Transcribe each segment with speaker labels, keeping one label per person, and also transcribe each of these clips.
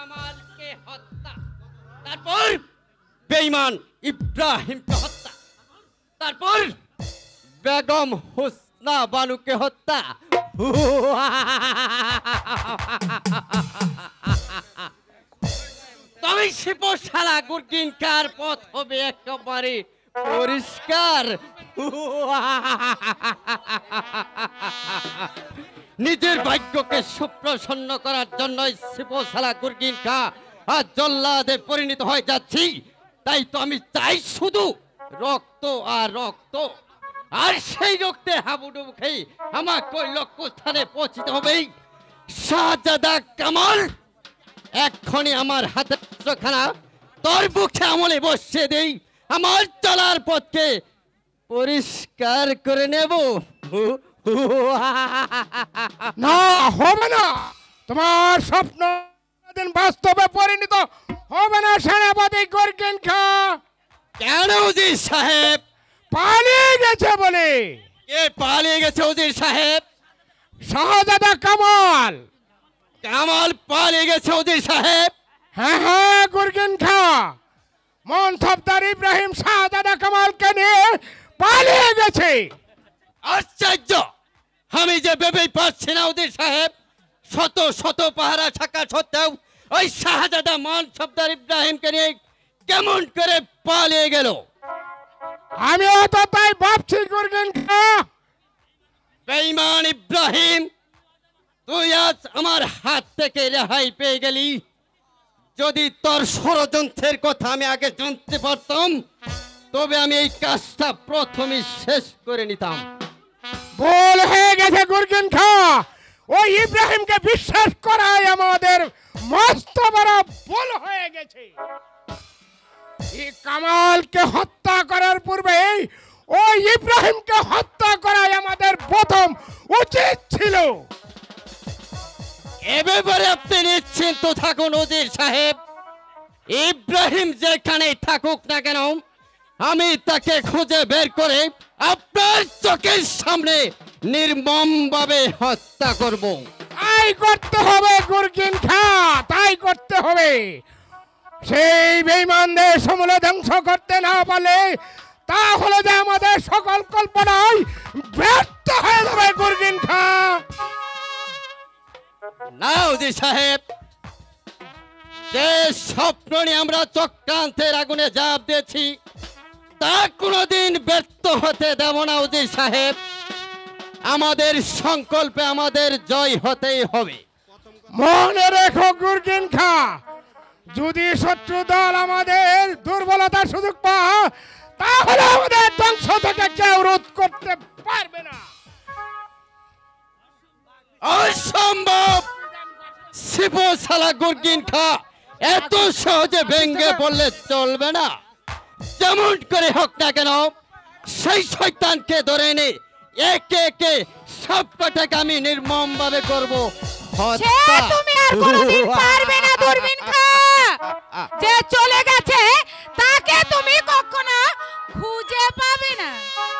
Speaker 1: কামালকে হত্যা, তারপর বেঈমান ইব্রাহিমকে হত্যা, তারপর বেগম হোসনা বানুকে হত্যা। তবে শিপশালা গুরগিনকার পথ হবে একেবারে পরিষ্কার। নিজের ভাগ্যকে সুপ্রসন্ন করার জন্য শিপশালা গুরগিনকা আর জল্লাদে পরিণত হয়ে যাচ্ছি। তাই তো আমি চাই শুধু রক্ত আর রক্ত, আর সেই রক্তে হাবুডুবু খেয়ে আমাকে ওই লক্ষ্যস্থানে পৌঁছতে হবেই। শাহজাদা কামাল, এক্ষুনি আমার হাতের খানা তোর বুকে আমলে বসিয়ে দেই, আমার চলার পথকে পরিষ্কার করে নেব।
Speaker 2: না, হবে না। তোমার স্বপ্ন দিন বাস্তবে পরিণত হবে না সেনাপতি গুরগিন খা।
Speaker 1: কেন উজির সাহেব?
Speaker 2: পালিয়ে গেছে বলে।
Speaker 1: কে পালিয়ে গেছে উজির সাহেব?
Speaker 2: শাহজাদা কামাল।
Speaker 1: কামাল পালিয়ে গেছে উজির সাহেব?
Speaker 2: হ্যাঁ হ্যাঁ গুরগিন খা, মনসবদার ইব্রাহিম শাহজাদা কামালকে নিয়ে পালিয়ে গেছে।
Speaker 1: আশ্চর্য, আমি যে ভেবেই পাচ্ছি না উজির সাহেব। শত শত পাহারা থাকা সত্ত্বেও ওই শাহজাদা মনসবদার ইব্রাহিমকে নিয়ে কেমন করে পালিয়ে গেল?
Speaker 2: আমিও তো তাই ভাবছি গুরগিন খা।
Speaker 1: বেঈমান ইব্রাহিম, তুই আজ আমার হাত থেকে রেহাই পেয়ে গেলি। যদি তোর ষড়যন্ত্রের কথা আমি আগে জানতে পারতাম, তবে আমি এই কাজটা প্রথমে শেষ করে নিতাম।
Speaker 2: ভুল হয়ে গেছে গুরগিন খা। ওই ইব্রাহিমকে বিশ্বাস করাই আমাদের মস্ত বড় ভুল হয়ে গেছে। এই কামালকে হত্যা করার পূর্বে ওই ইব্রাহিমকে হত্যা করাই আমাদের প্রথম উচিত ছিল।
Speaker 1: এ ব্যাপারে আপনি নিশ্চিন্ত থাকুন উজির সাহেব। ইব্রাহিম যেখানে থাকুক না কেন, আমি তাকে খুঁজে বের করে আপনার চোখের সামনে নির্মমভাবে হত্যা করব।
Speaker 2: তাই করতে হবে গুরগিন খা, তাই করতে হবে। সেই বেঈমানদের সমূলে ধ্বংস করতে না পারলে তাহলে যে আমাদের সকল কল্পনায় ব্যর্থ হয়ে যাবে গুরগিন খা।
Speaker 1: না উজির সাহেব, যে স্বপ্ন নিয়ে আমরা চক্রান্তের আগুনে ঝাঁপ দিয়েছি তা কোনোদিন ব্যর্থ হতে দেব না উজির সাহেব। আমাদের সংকল্পে আমাদের জয় হতেই হবে।
Speaker 2: মনে রেখো গুরগিন খা, যদি শত্রু দল আমাদের দুর্বলতার সুযোগ পায় তাহলে আমাদের ধ্বংস থেকে কেউ রোধ করতে পারবে না।
Speaker 1: অসম্ভব! শিবশালা গুরগিন খা এত সহজে ভেঙ্গে পড়লে চলবে না। যেমন করে হোক না কেন সেই শয়তানকে ধরে এনে একে একে সব কটাকে আমি নির্মম ভাবে করবো হত্যা।
Speaker 3: তুমি আর কোনোদিন পারবে না দূরবীন খা। যে চলে গেছে তাকে তুমি কখনো খুঁজে পাবে না।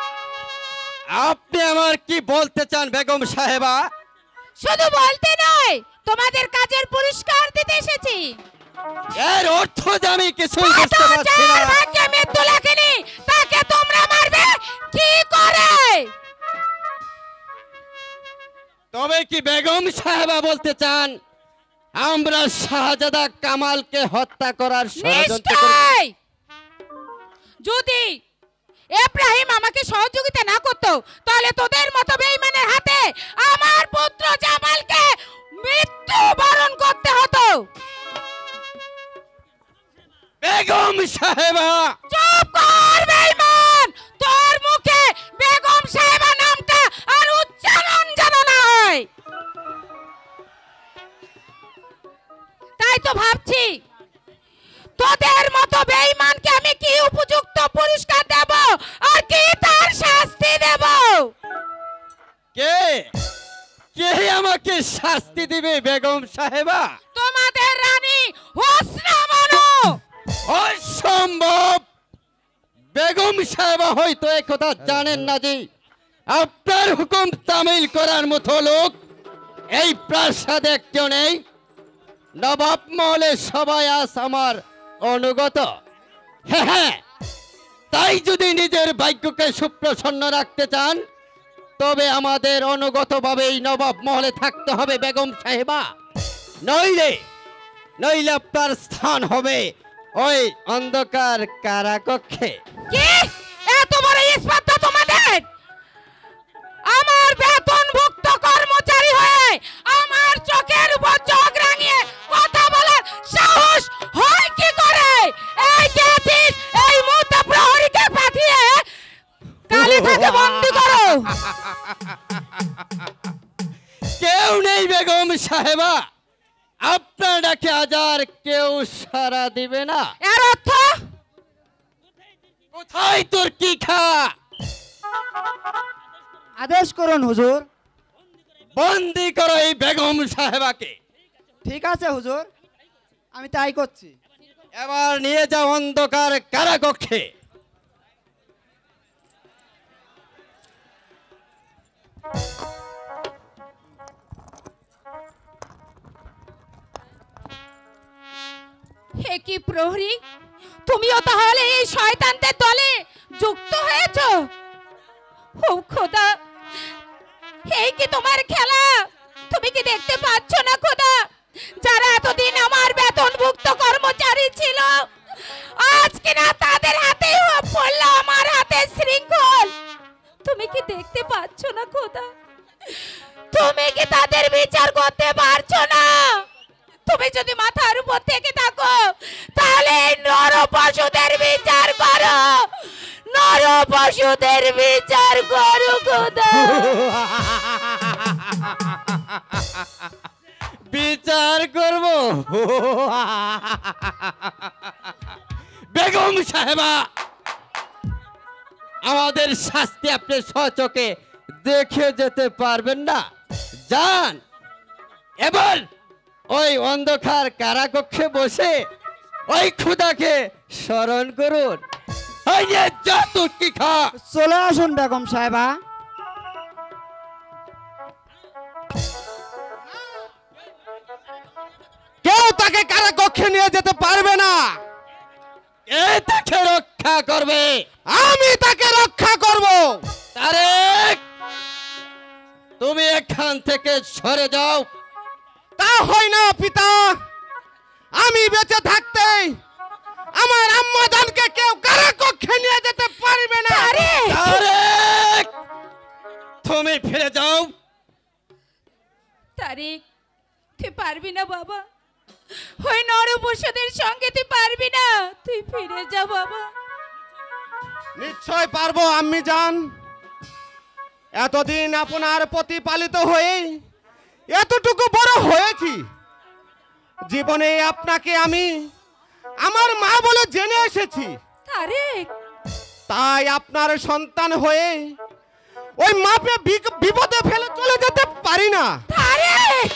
Speaker 1: আপনি আমার কি বলতে চান বেগম সাহেবা?
Speaker 3: শুধু বলতে নয়, তোমাদের কাজের পুরস্কার দিতে এসেছি।
Speaker 1: এর অর্থ যে আমি কিছুই বুঝতে পারছি না।
Speaker 3: ভাগ্যে মৃত্যু লেখেনি, তাকে তোমরা মারবে কি করে?
Speaker 1: তবে কি বেগম সাহেবা বলতে চান আমরা শাহজাদা কামালকে হত্যা করার ষড়যন্ত্র করছি?
Speaker 3: নিশ্চয়। যদি ইব্রাহিম আমাকে সহযোগিতা না করতো তাহলে তোদের মতো বেঈমানের হাতে আমার পুত্র জামালকে মৃত্যু বরণ করতে হতো।
Speaker 1: বেগম সাহেবা!
Speaker 3: চুপ কর বেঈমান! তোর মুখে বেগম সাহেবা নামটা আর উচ্চারণ যেন না হয়। তাই তো ভাবছি তোদের মতো বেঈমানকে আমি কি উপযুক্ত পুরস্কার দেব আর কি তার শাস্তি দেব।
Speaker 1: কে কে আমাকে শাস্তি দিবে বেগম সাহেবা?
Speaker 3: তোমাদের রানী হোসনা বানু।
Speaker 1: অসম্ভব! বেগম সাহেবা হয়তো একথা জানেন না যে আপনার হুকুম তামিল করার মতো লোক এই প্রাসাদে কেউ নেই। নবাব মহলে সবাই আজ আমার অনুগত। হ্যাঁ হ্যাঁ, তাই যদি নিজের ভাগ্যকে সুপ্রসন্ন রাখতে চান তবে আমাদের অনুগতভাবেই নবাব মহলে থাকতে হবে বেগম সাহেবা। নইলে নইলে আপনার স্থান হবে ওই অন্ধকার কারাকক্ষে।
Speaker 3: কি এত বড় স্পর্ধা তোমাদের? আমার বেতনভুক্ত কর্মচারী হয়ে আমার চোখের উপর চোখ রাঙিয়ে কথা বলার সাহস হয় কি করে? এই গেছিস এই মুহূর্তে প্রহরীকে পাঠিয়ে কালীটাকে বন্দী করো।
Speaker 1: কেউ নেই বেগম সাহেবা, আপনার ডাকে আজ আর কেউ সাড়া দিবে না।
Speaker 3: এর অর্থ
Speaker 1: কোথায় তোর কি খা?
Speaker 4: আদেশ করুন হুজুর।
Speaker 1: বন্দি করো এই বেগম সাহেবাকে।
Speaker 4: ঠিক আছে হুজুর, আমি তাই করছি।
Speaker 1: এবার নিয়ে যাও অন্ধকার কারাকক্ষে।
Speaker 3: হে কি প্রহরী, তুমিও তাহলে এই শয়তানদের দলে যুক্ত হয়েছো? ও খোদা, এই কি তোমার খেলা? তুমি কি দেখতে পাচ্ছ না খোদা, যারা এতদিন আমার বেতনভুক্ত কর্মচারী ছিল আজ কিনা তাদের হাতেই পড়লো আমার হাতে শৃঙ্খল। তুমি কি দেখতে পাচ্ছ না খোদা? তুমি কি তাদের বিচার করতে পারছো না? তুমি যদি মাথার উপর থেকে থাকো তাহলে এই নর পশুদের বিচার করো, নর পশুদের বিচার করো খোদা।
Speaker 1: বিচার করব? বেগম সাহেবা, আমাদের শাস্তি আপনি স্বচক্ষে দেখে যেতে পারবেন না। যান, এবার ওই অন্ধকার কারাকক্ষে বসে ওই খুদাকে স্মরণ করুন। ওই যে যা তুই কি খা।
Speaker 4: চলে আসুন বেগম সাহেবা।
Speaker 2: কেউ তাকে কারাকক্ষে নিয়ে যেতে পারবে না।
Speaker 1: এ তাকে রক্ষা করবে।
Speaker 2: আমি তাকে রক্ষা করব।
Speaker 1: তারেক, তুমি এখান থেকে সরে যাও।
Speaker 2: তা হয় না পিতা, আমি বেঁচে থাকতে আমার আম্মা জানকে কেউ কারাকক্ষে নিয়ে যেতে পারবে না।
Speaker 1: তারেক, তুমি ফিরে যাও।
Speaker 3: তারিক, তুই পারবি না বাবা, ওই নরপশুদের সঙ্গে তুই পারবি না, তুই ফিরে যা বাবা।
Speaker 2: নিশ্চয় পারবো আম্মি জান। এতদিন আপনার প্রতিপালিত হয়ে এতটুকু বড় হয়েছি, জীবনে আপনাকে আমি আমার মা বলে জেনে এসেছি।
Speaker 3: তারিক,
Speaker 2: তাই আপনার সন্তান হয়ে ওই মাপে বিপদে ফেলে চলে যেতে পারি না।
Speaker 3: তারিক,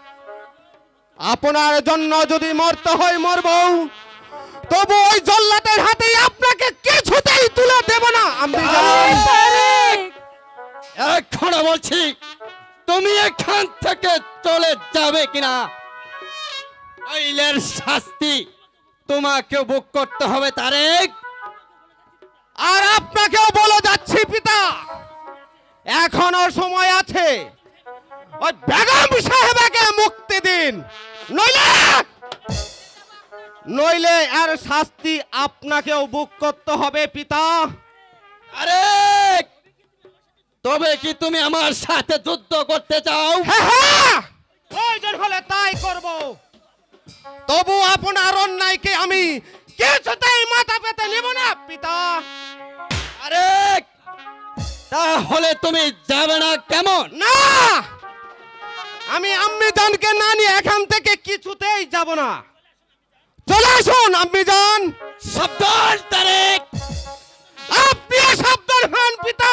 Speaker 2: আপনার জন্য যদি মরতে হয় মরব, তবু ওই জল্লাদের হাতেই আপনাকে কিছুতেই তুলে দেব না। আমি জানি
Speaker 3: তারিক,
Speaker 1: এখন বলছি, তুমি এখান থেকে চলে যাবে কিনা, নইলের শাস্তি তোমাকে ভোগ করতে হবে। তারেক,
Speaker 2: আর আপনাকেও বলে যাচ্ছি পিতা, এখনো সময় আছে। ওই বেগম সাহেবাকে মুক্তি দিন, নইলে আর শাস্তি আপনাকেও ভোগ করতে হবে পিতা।
Speaker 1: তারেক, তবে কি তুমি আমার সাথে যুদ্ধ করতে চাও?
Speaker 2: হ্যাঁ, প্রয়োজন হলে তাই করব। তবু আপনার অন্যায়কে আমি কিছুতেই মাথা পেতে নেব না পিতা।
Speaker 1: তারেক, তাহলে তুমি যাবে না কেমন?
Speaker 2: না, আমি আম্মি জানকে না নিয়ে এখান থেকে কিছুতেই যাব না। চলে আসুন আম্মি জান।
Speaker 1: সাবধান তারেক।
Speaker 2: আপনিও সাবধান হন পিতা,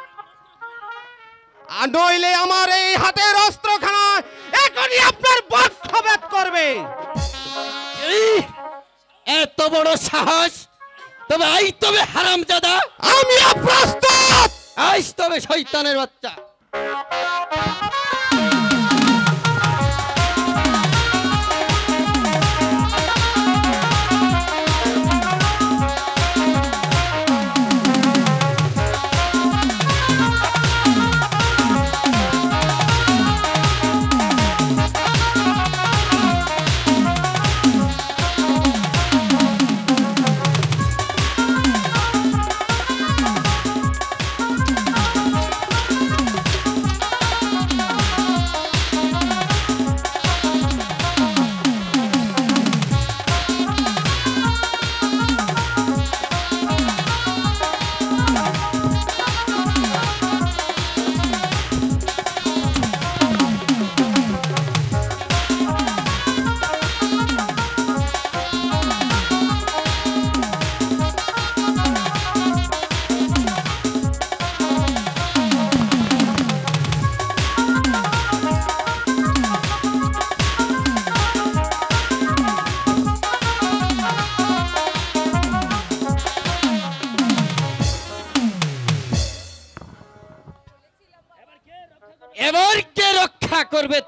Speaker 2: আর নইলে আমার এই হাতের অস্ত্রখানা এখনই আপনার বক্ষভেদ করবে।
Speaker 1: এই, এত বড় সাহস! তবে আই তবে হারামজাদা,
Speaker 2: আমিও প্রস্তুত।
Speaker 1: আইস তবে শয়তানের বাচ্চা।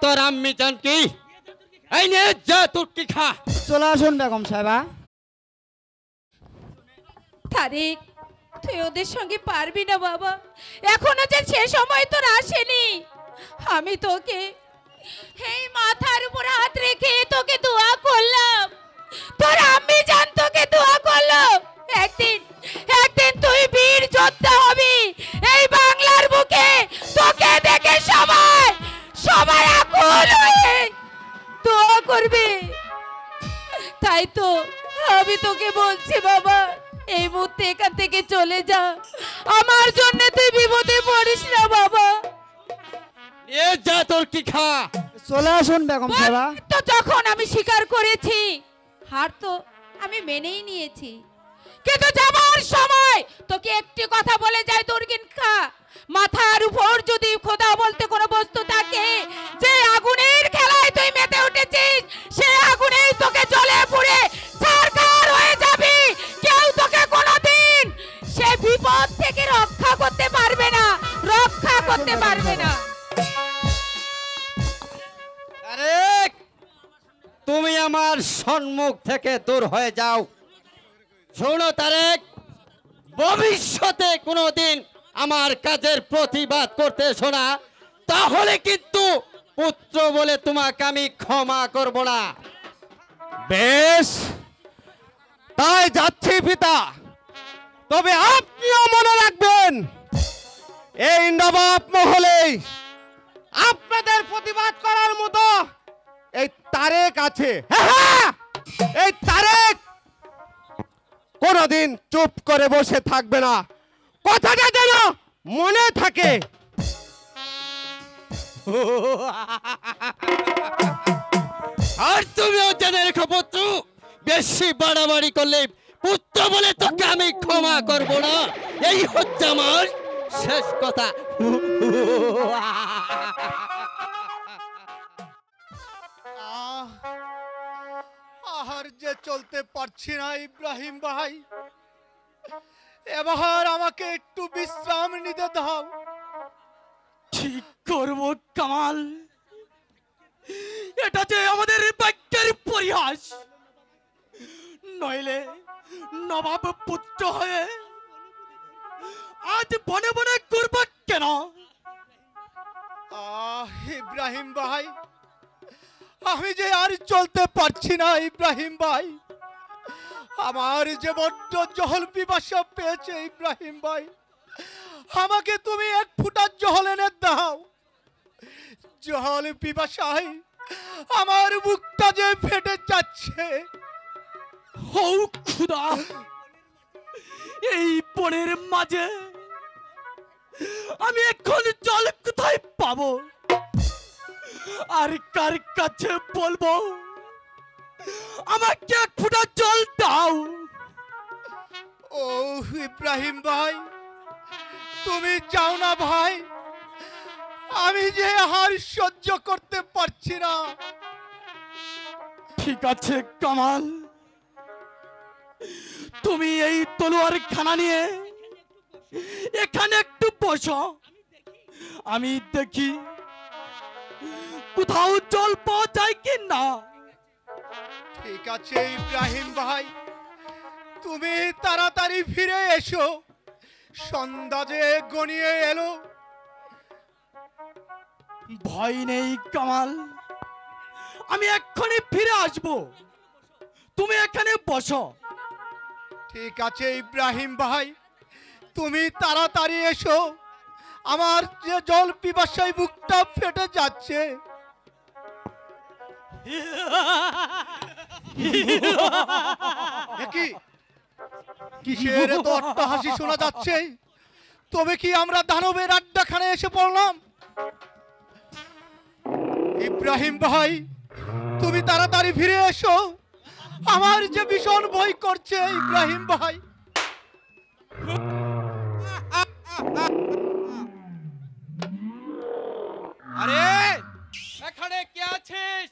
Speaker 1: তোর আম্মি জানকি এই নে যা তুর্কি খা।
Speaker 4: চলে আসুন বেগম সাহেবা।
Speaker 3: তারেক, তুই ওদের সঙ্গে পারবি না বাবা, এখনো যে সে সময় তোর আসেনি। আমি তোকে এই মাথার উপর হাত রেখে তোকে দোয়া করলাম, তোর আম্মি জান তোকে দোয়া করলো একদিন একদিন তুই বীর যোদ্ধা হবি, এই বাংলার বুকে তোকে দেখে সবাই সবাই আকুল হয়ে দোয়া করবে। তাই তো আমি তোকে বলছি বাবা, এই মুহূর্তে এখান থেকে চলে যা, আমার জন্য তুই বিপদে পড়িস না বাবা।
Speaker 1: এ যা তুর্কি খা।
Speaker 4: চলে আসুন বেগম সাহেবা।
Speaker 3: তো যখন আমি স্বীকার করেছি, হার তো আমি মেনেই নিয়েছি, কিন্তু যাবার সময় তোকে একটি কথা বলে যায় দুর্গিন খা, মাথার উপর যদি খোদা বলতে কোনো বস্তু থাকে, যে আগুনের খেলায় তুই মেতে উঠেছিস, সে আগুনেই তোকে জ্বলে পুড়ে ছারখার হয়ে যাবি। কেউ তোকে কোনোদিন সে বিপদ থেকে রক্ষা করতে পারবে না, রক্ষা করতে পারবে না।
Speaker 1: তারেক, তুমি আমার সম্মুখ থেকে দূর হয়ে যাও। শোনো তারেক, ভবিষ্যতে কোনোদিন আমার কাজের প্রতিবাদ করতে শোনা, তাহলে কিন্তু পুত্র বলে তোমাকে আমি ক্ষমা করব না।
Speaker 2: বেশ, তাই যাচ্ছি পিতা। তবে আপনিও মনে রাখবেন, এই নবাব মহলে আপনাদের প্রতিবাদ করার মতো এই তারেক আছে। হ্যাঁ, এই তারেক কোনদিন চুপ করে বসে থাকবে না, কথাটা যেন মনে থাকে।
Speaker 1: আর তুমিও জেনে রেখো পুত্র, বেশি বাড়াবাড়ি করলে পুত্র বলে তোকে আমি ক্ষমা করব না, এই হচ্ছে আমার শেষ কথা।
Speaker 5: আর যে চলতে পারছি না ইব্রাহিম ভাই, এবার আমাকে একটু বিশ্রাম নিতে দাও।
Speaker 1: ঠিক করব কামাল, এটা যে আমাদের ভাগ্যের পরিহাস, নইলে নবাব পুত্র হয়ে আজ বনে বনে করব কেন?
Speaker 5: ইব্রাহিম ভাই, আমি যে আর চলতে পারছি না ইব্রাহিম ভাই, আমার যে বড্ড জল পিপাসা পেয়েছে ইব্রাহিম ভাই, আমাকে তুমি এক ফুটা জল এনে দাও। জল পিপাসায় আমার বুকটা যে ফেটে যাচ্ছে।
Speaker 1: হৌ খুদা, এই বনের মাঝে আমি এখন জল কোথায় পাবো, আর কার কাছে বলবো আমাকে এক ফুটা জল দাও?
Speaker 5: ও ইব্রাহিম ভাই, তুমি যাও না ভাই, আমি যে আর সহ্য করতে পারছি না।
Speaker 1: ঠিক আছে কামাল, তুমি এই তলোয়ার খানা নিয়ে এখানে একটু বসো, আমি দেখি কোথাও জল পাওয়া যায় কি না।
Speaker 5: ঠিক আছে ইব্রাহিম ভাই, তুমি তাড়াতাড়ি ফিরে এসো, সন্ধ্যা যে গনিয়ে এলো।
Speaker 1: ভয় নেই কামাল, আমি এক্ষুনি ফিরে আসবো, তুমি এখানে বসো।
Speaker 5: ঠিক আছে ইব্রাহিম ভাই, তুমি তাড়াতাড়ি এসো, আমার যে জল পিপাসায় বুকটা ফেটে যাচ্ছে। কি কিসের এত অট্টহাসি শোনা যাচ্ছে? তবে কি আমরা দানবের আড্ডাখানে এসে পড়লাম? ইব্রাহিম ভাই, তুমি তাড়াতাড়ি ফিরে এসো, আমার যে ভীষণ ভয় করছে ইব্রাহিম ভাই।
Speaker 6: আরে এখানে কে আছিস?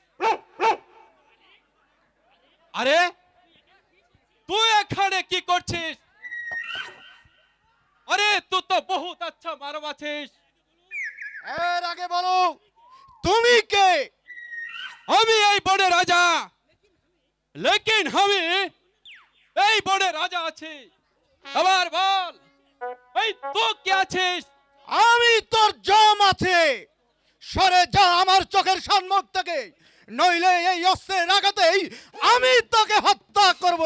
Speaker 6: আরে তুই এখানে কি করছিস? আরে তুই তো বহুত আচ্ছা মারব আছিস।
Speaker 5: এর আগে বলো, তুমি কে?
Speaker 6: আমি এই বনের রাজা, লেকিন আমি এই বনের রাজা আছি। আবার বল, এই তো কে আছিস?
Speaker 5: আমি তোর জম আছে। সরে যা আমার চোখের সম্মুখ থেকে, নইলে এই অস্ত্রের আঘাতেই আমি তোকে হত্যা করব।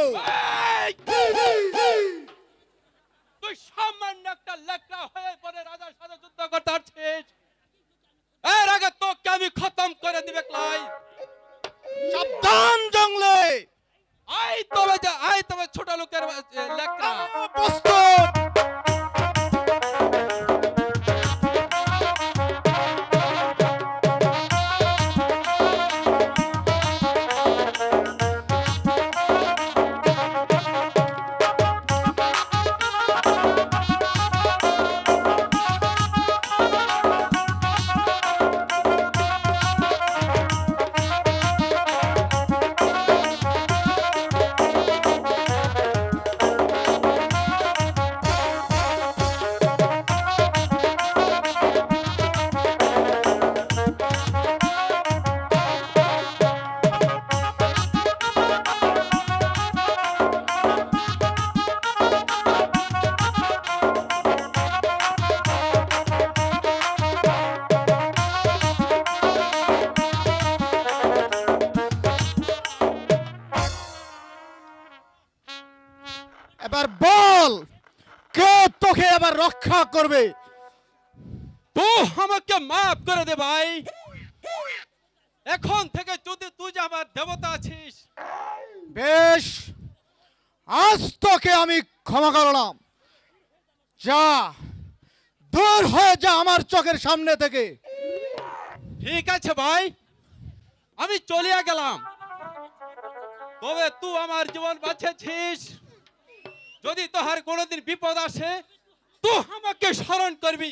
Speaker 6: তুই সামান্য একটা লেকড়া হয়ে বনের রাজার সাথে যুদ্ধ করতে আসছিস? এর আগে তোকে আমি খতম করে দিবে ক্লাই।
Speaker 5: সাবধান জঙ্গলে।
Speaker 6: আই তবে ছোট লোকের লেকড়া।
Speaker 5: প্রস্তুত। এবার বল, কে তোকে এবার রক্ষা করবে?
Speaker 6: তুই আমাকে মাফ করে দে ভাই। এখন থেকে যদি তুই যে আমার দেবতা আছিস।
Speaker 5: বেশ, আজ তোকে আমি ক্ষমা করলাম। যা, দূর হয়ে যা আমার চোখের সামনে থেকে।
Speaker 6: ঠিক আছে ভাই, আমি চলিয়া গেলাম। তবে তুই আমার জীবন বাঁচিয়েছিস। যদি তোহার কোনোদিন বিপদ আসে, তুই আমাকে স্মরণ করবি,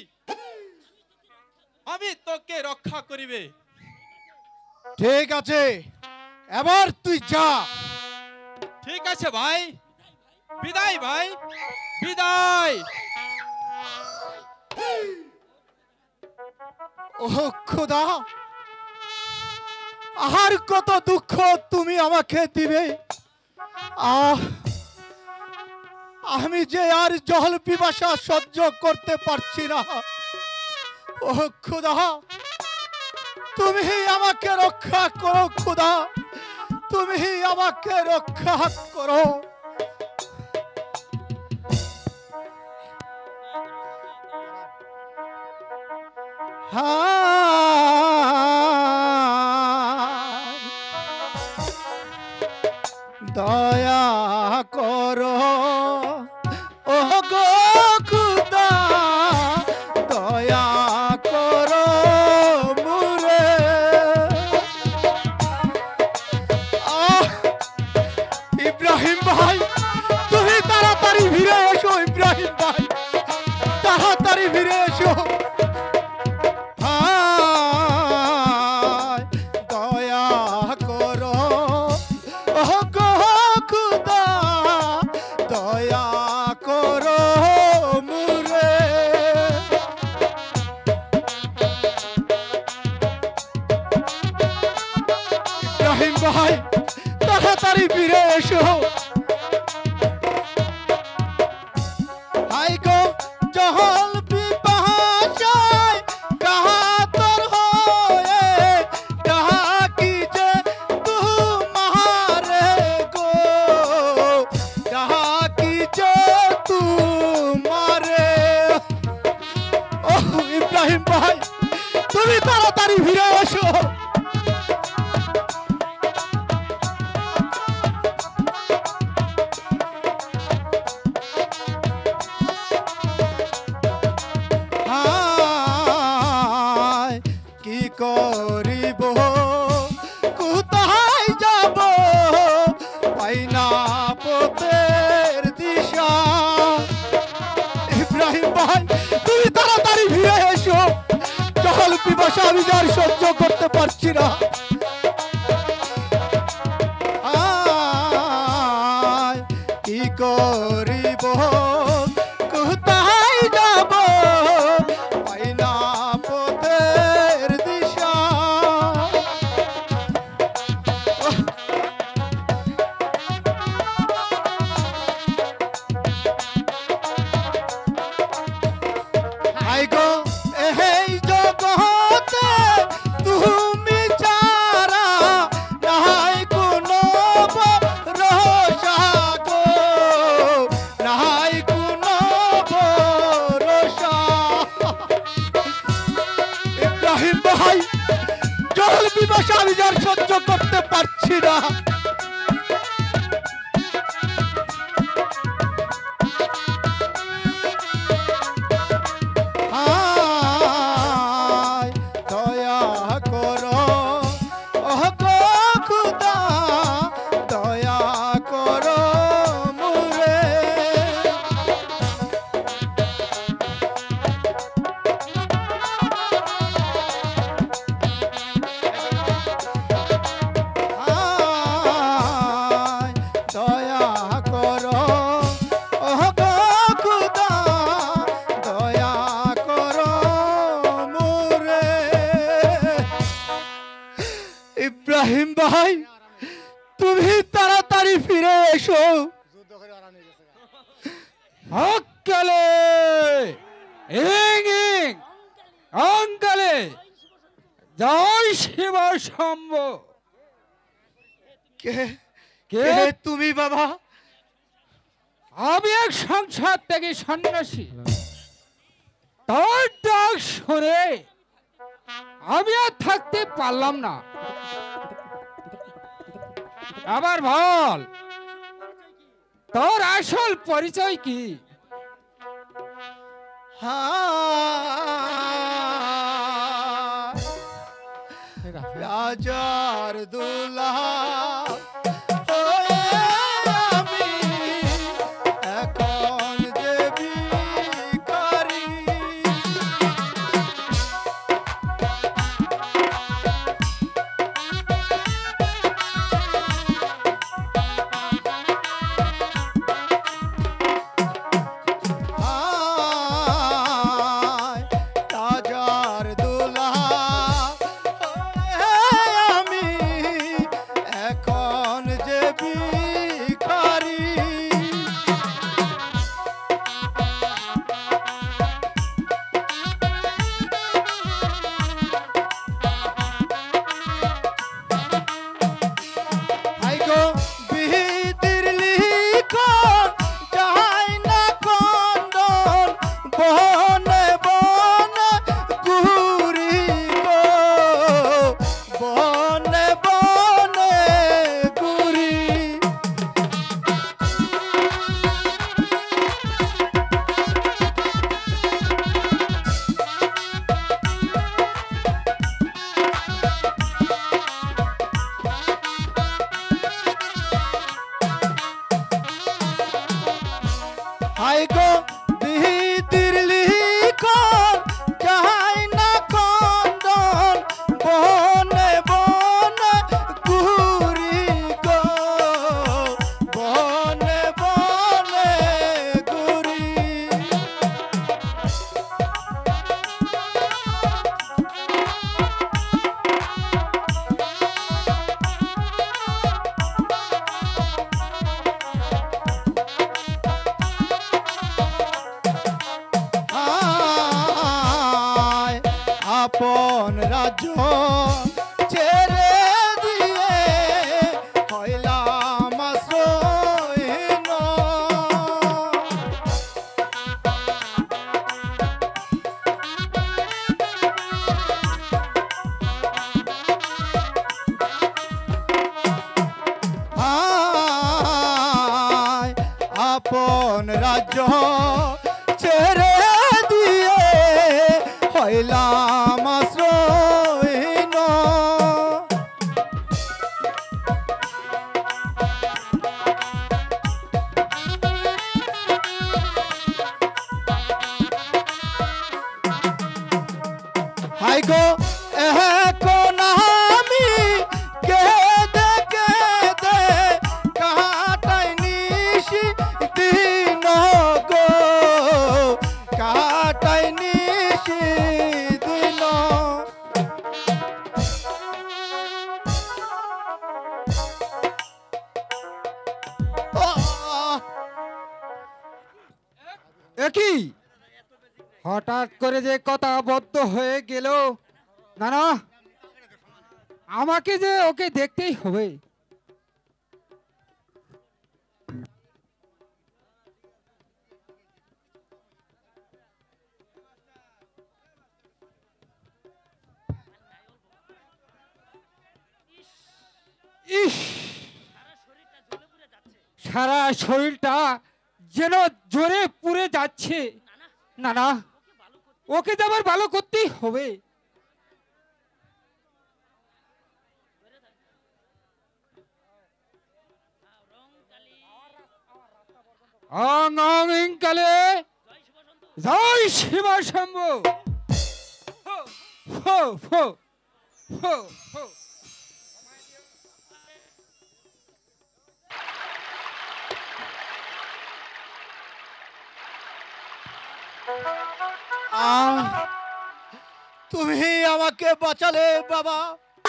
Speaker 6: আমি তোকে রক্ষা করিবে।
Speaker 5: ঠিক আছে, এবার তুই যা।
Speaker 6: ঠিক আছে ভাই, বিদায় ভাই, বিদায়।
Speaker 5: ও খোদা, আর কত দুঃখ তুমি আমাকে দিবে। আমি যে আর জল পিপাসা সহ্য করতে পারছি না। ও খোদা, তুমি আমাকে রক্ষা করো খোদা, তুমি আমাকে রক্ষা করো। দয়া করো ও গো খুদা, দয়া করো মুরে। ইব্রাহিম ভাই, তুমি তাড়াতাড়ি ফিরে এসো। ইব্রাহিম ভাই, তাড়াতাড়ি ফিরে এসো। দয়া করো ও গো খুদা, দয়া করো মুরে। ইব্রাহিম ভাই, তাড়াতাড়ি ফিরে এসো। হাই গো জহল পিপাসায় কাতর হয়ে ডাকি যে তোমারে গো, ডাকি যে তোমারে। ও ইব্রাহিম ভাই, তুমি তাড়াতাড়ি ফিরে এসো। কি করিব, কোথায় যাব, পাই না পথের দিশা। ইব্রাহিম ভাই, তুমি তাড়াতাড়ি ফিরে এসো। জল পিপাসা আমি আর সহ্য করতে পারছি না। কি করিব, কোথায় যাব, পাই না পথের দিশা।
Speaker 7: অঙ্কালে ইং ইং অঙ্কালে জয় শিব শম্ভ।
Speaker 5: কে
Speaker 7: কে?
Speaker 5: কে তুমি বাবা?
Speaker 7: আমি এক সংসার থেকে সন্ন্যাসী। তোর ডাক শুনে আমি আর থাকতে পারলাম না। আবার বল, তোর আসল পরিচয় কি?
Speaker 5: রাজার দুলাহ হয়ে আমি এখন যে ভিখারি। রাজার দুলাহ আমি এখন যে ভিখারি। আইগো বিহিতির লিখন যায় না কন্দন বনে বনে ঘুরি গো, বনে বনে ঘুরি। আইগো বিহিতির লিখন যায় না কন্দন বনে বনে ঘুরি গো, বনে বনে ঘুরি। আয় আপন রাজ্য ছেড়ে দিয়ে হইলাম আশ্রয়হীন। আয় আপন রাজ্য ছেড়ে দিয়ে হইলাম আশ্রয়হীন। হাই গো এখন আমি কেঁদে কেঁদে কাটাই নিশি দিন গো, কাটাই নিশি দিন।
Speaker 7: একই হঠাৎ করে যে কথা বদ্ধ হয়ে গেল। না না, আমাকে যে ওকে দেখতেই হবে। ইস, সারা শরীরটা যেন জোরে পুড়ে যাচ্ছে। না না, ওকে তো আবার ভালো করতেই হবে। অং অং ইং কালে জয় শিব শম্ভ। হো হো হো হো হো।
Speaker 5: তুমি আমাকে বাঁচালে বাবা,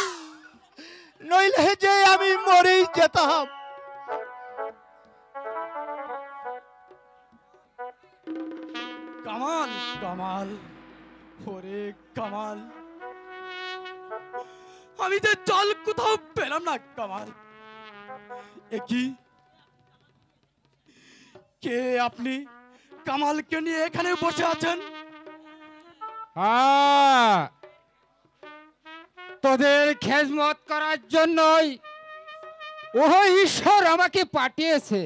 Speaker 5: নইলে যে আমি মরেই যেতাম। কামাল কামাল, ওরে কামাল, আমি যে জল কোথাও পেলাম না কামাল। কি কে আপনি? কামালকে নিয়ে এখানে বসে আছেন?
Speaker 7: তোদের খেজমত করার জন্যই ওই ঈশ্বর আমাকে পাঠিয়েছে।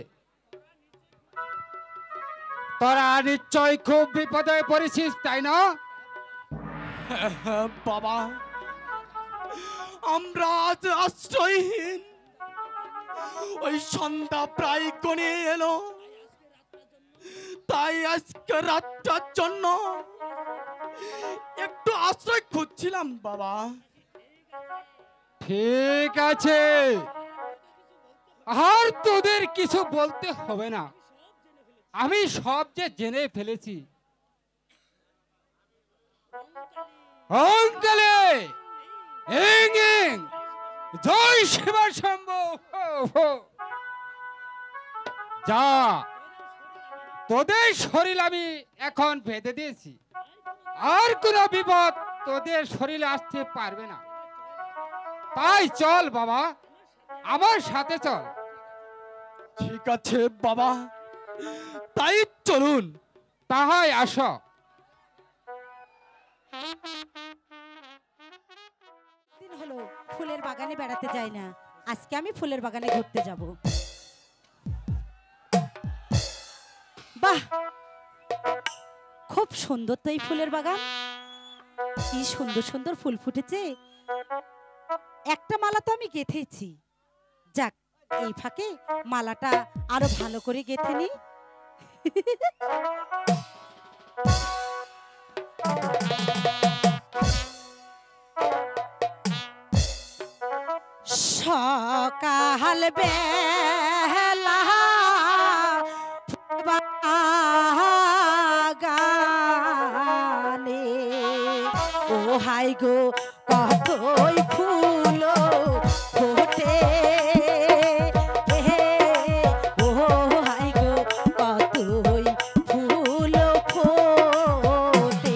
Speaker 7: তোরা নিশ্চয় খুব বিপদে পড়েছিস, তাই না?
Speaker 5: বাবা, আমরা আজ আশ্রয়হীন। ওই সন্ধ্যা প্রায় গনিয়ে এলো, তাই আজকে রাতটার জন্য একটু আশ্রয় খুঁজছিলাম বাবা।
Speaker 7: ঠিক আছে, আর তোদের কিছু বলতে হবে না, আমি সব যে জেনে ফেলেছি। অঙ্গলে ইং ইং, জয় শিবা শম্ভু। যা, তোদের শরীর আমি এখন বেঁধে দিয়েছি, আর কোনো বিপদ তোদের শরীরে আসতে পারবে না। তাই চল বাবা, আমার সাথে চল।
Speaker 5: ঠিক আছে বাবা, তাই চলুন।
Speaker 7: তাহাই আসো।
Speaker 8: দিন হলো ফুলের বাগানে বেড়াতে যাই না, আজকে আমি ফুলের বাগানে ঘুরতে যাব। বাহ, খুব সুন্দর তো এই ফুলের বাগান, কি সুন্দর সুন্দর ফুল ফুটেছে। একটা মালা তো আমি গেঁথেছি, যাক এই ফাঁকে মালাটা আরো ভালো করে গেঁথে নিই। সকাল বেলা বাগানে ও হাই গো কতই ফুল ফোটে, ও হাই গো কতই ফুল ফোটে।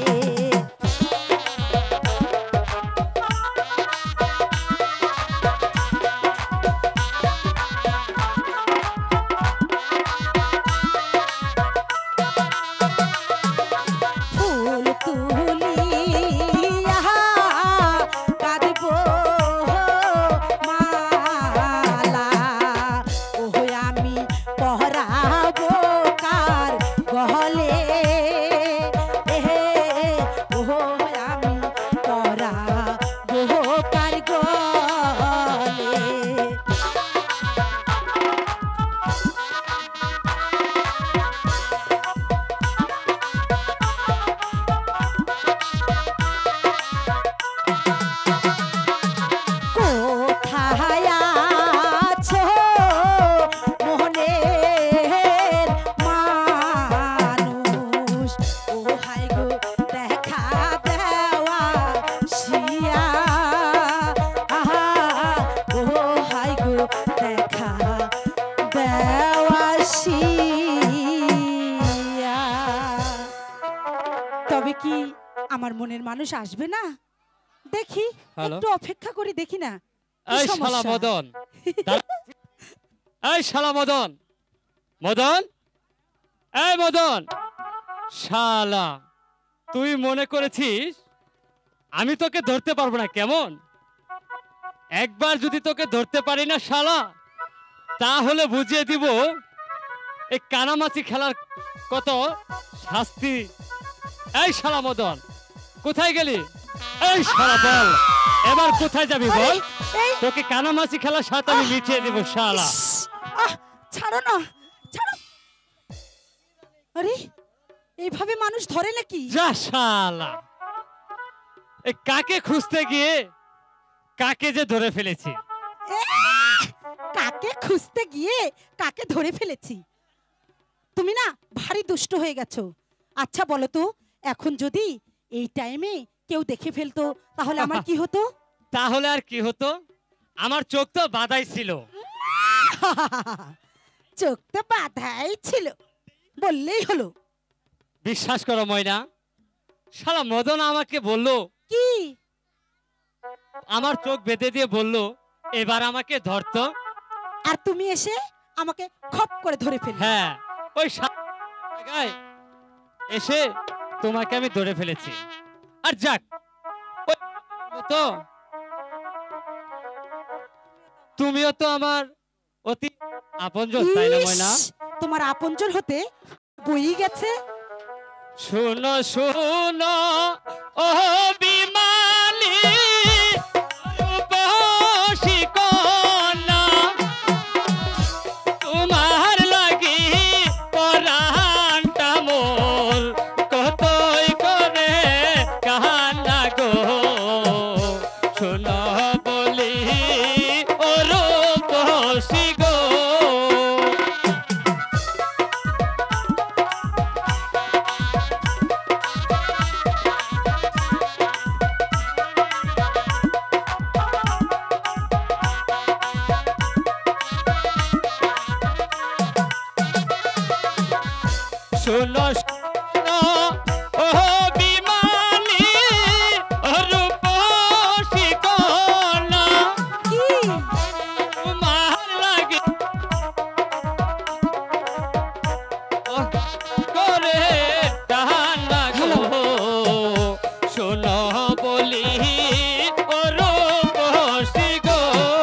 Speaker 8: ফুল তুলিয়া কাঁদব মালা, ওহ আমি পহরাবো কার গহলে, ওহ আমি পহরাবো কার গহলে। কোথায় আছো মোহনের মানুষ, ও হাই গো দেখা দেওয়া শিয়া, আহা ও হাই গো দেখা দেওয়া শিয়া। তবে কি আমার মনের মানুষ আসবে না? দেখি,
Speaker 1: হ্যালো?
Speaker 8: একটু অপেক্ষা করে দেখি না কি
Speaker 1: এই শালা
Speaker 8: সমস্যা।
Speaker 1: মদন, এই শালা মদন, মদন, এই মদন, শালা তুই মনে করেছিস আমি তোকে ধরতে পারবো না? কেমন, একবার যদি তোকে ধরতে পারি না শালা, তাহলে বুঝিয়ে দিব এই কানামাছি খেলার কত শাস্তি। এই শালা মদন, কোথায় গেলি? এই শালা বল, এবার কোথায় যাবি বল?
Speaker 8: এই
Speaker 1: তোকে কানামাছি খেলার সাথে আমি মিটিয়ে দেবো শালা।
Speaker 8: আহ, ছাড়ো না, ছাড়ো। আরে এইভাবে মানুষ ধরে নাকি?
Speaker 1: যা শালা, এ কাকে খুঁজতে গিয়ে কাকে যে ধরে ফেলেছি।
Speaker 8: কাকে খুঁজতে গিয়ে কাকে ধরে ফেলেছি? তুমি না ভারী দুষ্ট হয়ে গেছো। আচ্ছা বলো তো, এখন যদি এই টাইমে কেউ দেখে ফেলতো তাহলে আমার কি হতো?
Speaker 1: তাহলে আর কি হতো, আমার চোখ তো বাঁধাই ছিল।
Speaker 8: চোখ তো বাঁধাই ছিল বললেই হলো।
Speaker 9: বিশ্বাস করো ময়না, শালা মদন আমাকে বললো,
Speaker 8: কি
Speaker 9: আমার চোখ বেঁধে দিয়ে বললো এবার আমাকে ধরতো।
Speaker 8: আর তুমি এসে আমাকে খপ করে ধরে ফেললে।
Speaker 9: হ্যাঁ, ওই জায়গায় এসে তোমাকে আমি ধরে ফেলেছি। আর যাক, তো তুমিও তো আমার অতি আপনজন, তাই না ময়না?
Speaker 8: ইস, তোমার আপনজন হতে বই গেছে।
Speaker 9: শোনো শোনো ও বিমানী রূপসী কন্যা, তোমার লাগি পরাণটা মোর কতই করে কান্না গো। শোনো বলি ও রূপসী গো। শোনো শোনো ও বিমানী রূপসী কন্যা,
Speaker 8: কি
Speaker 9: তোমার লাগে করে কান্না গো। শোনো বলি ও রূপসী গো।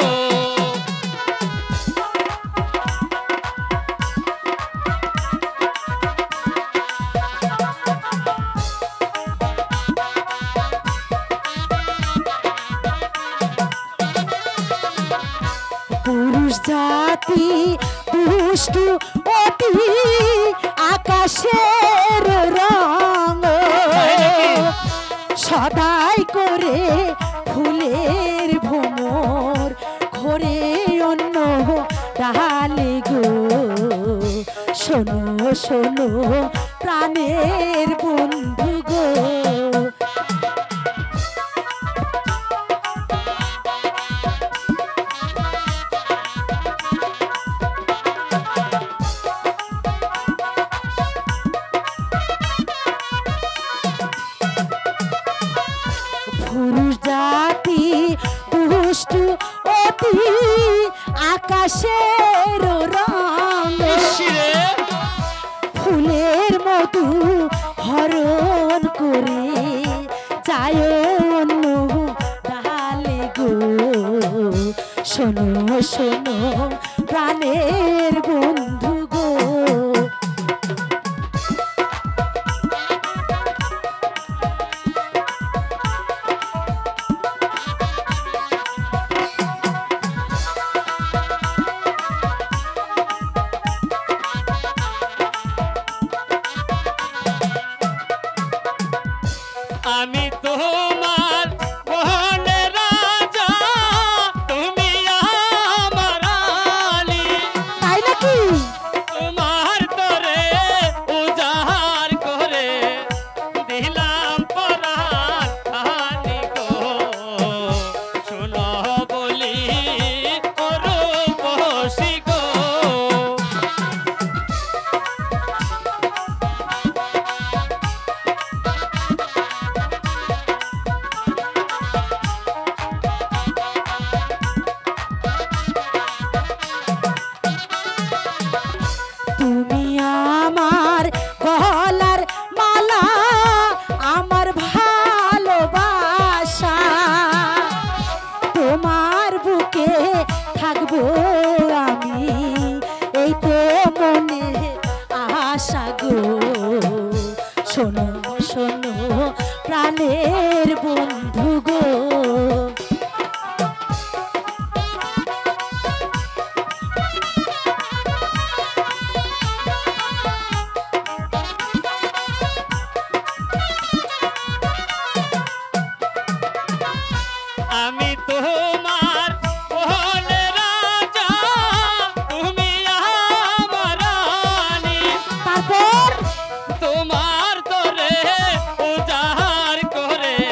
Speaker 8: পুরুষ জাতি দুষ্টু অতি আকাশের রঙ, সদাই করে ফুলের ভ্রমর ঘরে অন্য ডালে গো। শোনো শোনো প্রাণের বন্ধু গো। পুরুষ জাতি দুষ্টু অতি আকাশের রঙ, ফুলের মধু হরণ করে যায় অন্য ডালে গো। শোনো শোনো প্রাণের বন্ধু গো।
Speaker 9: আমি তোমার মনের রাজা, তুমি আমার রানী।
Speaker 8: তাই নাকি?
Speaker 9: তোমার তরে উজাহার করে দিলাম পরাণ খানি গো। শোনো বলি ও রূপসী গো।
Speaker 8: তুমি আমার গলার মালা, আমার ভালোবাসা, তোমার বুকে থাকবো আমি, এই তো মনে আশা গো। শোনো শোনো প্রাণের বন্ধু গো।
Speaker 9: আমি তোমার মনের রাজা, তুমি আমার রানী।
Speaker 8: তারপর
Speaker 9: তোমার তরে উজাহার করে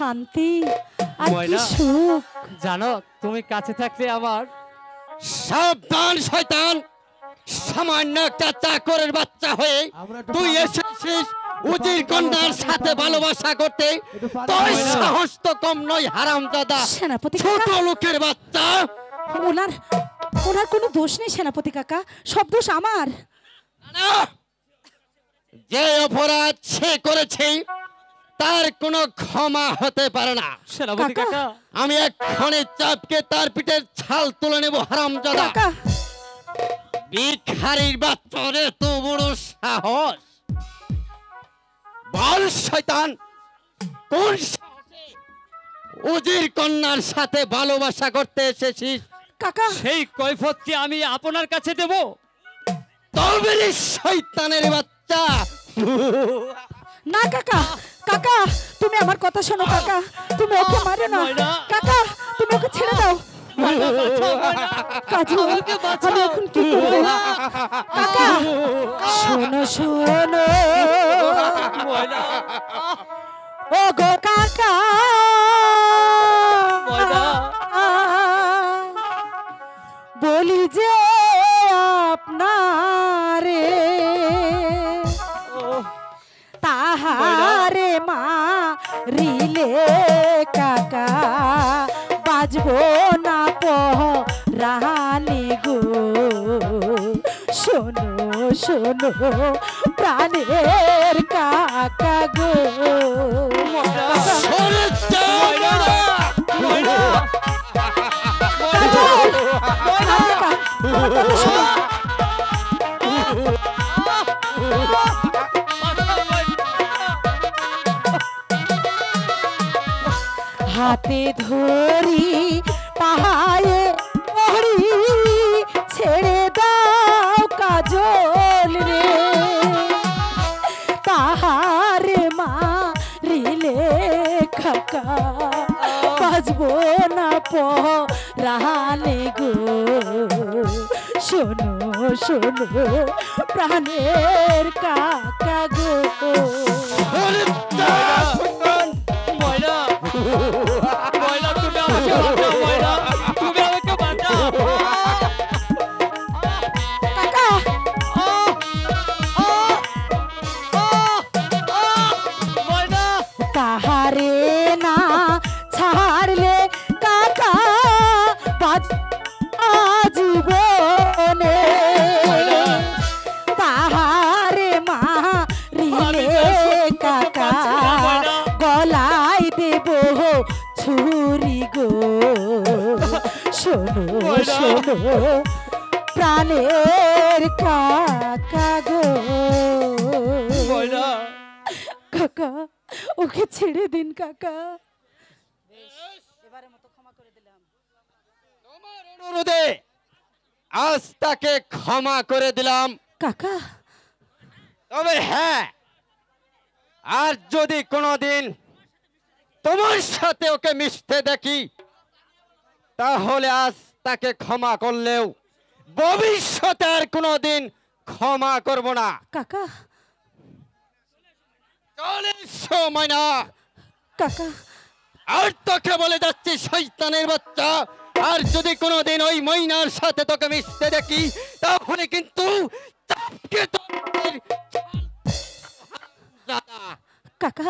Speaker 8: শান্তি আর কি
Speaker 9: ময়না।
Speaker 8: সুখ।
Speaker 9: জানো তুমি কাছে থাকলে আমার
Speaker 1: সাবধান শয়তান, সামান্য একটা চাকরের বাচ্চা হয়ে তুই এসেছিস উজির কন্যার সাথে ভালোবাসা করতে। তোর সাহস তো কম নয় হারামজাদা,
Speaker 8: সেনাপতি
Speaker 1: ছোট
Speaker 8: কাকা,
Speaker 1: লোকের বাচ্চা।
Speaker 8: ওনার ওনার কোনো দোষ নেই সেনাপতি কাকা, সব দোষ আমার।
Speaker 1: না, যে অপরাধ সে করেছে তার কোনো ক্ষমা হতে পারে না।
Speaker 9: সেনাপতি
Speaker 8: কাকা।
Speaker 9: কাকা
Speaker 1: আমি এক্ষণে চাপকে তার পিঠের ছাল তুলে নেব হারামজাদা।
Speaker 8: কাকা
Speaker 1: ভিখারির বাচ্চার এত বড় সাহস! বল শয়তান, কোন সাহসে উজির কন্যার সাথে ভালোবাসা করতে এসেছিস?
Speaker 8: কাকা
Speaker 9: সেই কৈফত কি আমি আপনার কাছে দেব?
Speaker 1: তবে রে শয়তানের বাচ্চা!
Speaker 8: না কাকা, কাকা তুমি আমার কথা শোনো কাকা, তুমি ওকে মারো না
Speaker 9: ময়না।
Speaker 8: কাকা, তুমি ওকে ছেড়ে দাও। কাজু, আমি এখন কি করব? কাকা শোনো শোনো
Speaker 9: ময়না,
Speaker 8: ও গো কাকা,
Speaker 9: ময়না।
Speaker 8: বলি যে আপনারে তাহারে মা রিলে কাকা বাজবো না রানী গো, শোনো শোনো প্রাণের কাকা গো।
Speaker 1: সরে যা, ময়না!
Speaker 8: কাজল, কাকা, আমার কথা শোনো। হাতে ধরি পাহায়ে পড়ি ছেড়ে দাও কাজল রে, তাহারে মা রিলে কাকা বাজবো না রাহানে গো, শোনো শোনো প্রাণের কাকা গো।
Speaker 1: সরে যা,
Speaker 9: ময়না, ময়না তুমি আমাকে বাঁচাও, ময়না তুমি আমাকে বাঁচাও।
Speaker 8: কাকা
Speaker 9: ময়না,
Speaker 8: তাহারে না ছাড়লে কাকা আজীবনে, তাহারে মা রিলে কাকা গলায় দেব ছুরি গো, শোনো শোনো প্রাণের কাকা গো।
Speaker 9: ময়না,
Speaker 8: কাকা ওকে ছেড়ে দিন কাকা।
Speaker 1: তোমার অনুরোধে আজ তাকে ক্ষমা করে দিলাম।
Speaker 8: কাকা
Speaker 1: তবে হ্যাঁ, আর যদি কোনোদিন তোমার সাথে ওকে মিশতে দেখি তাহলে আজ তাকে ক্ষমা করলেও ভবিষ্যতে আর কোনোদিন ক্ষমা করব না।
Speaker 8: কাকা
Speaker 1: চলে এসো ময়না।
Speaker 8: কাকা
Speaker 1: আর তোকে বলে যাচ্ছি শয়তানের বাচ্চা, আর যদি কোনোদিন ওই ময়নার সাথে তোকে মিশতে দেখি তাহলে কিন্তু চাপকে তোর দাদা।
Speaker 8: কাকা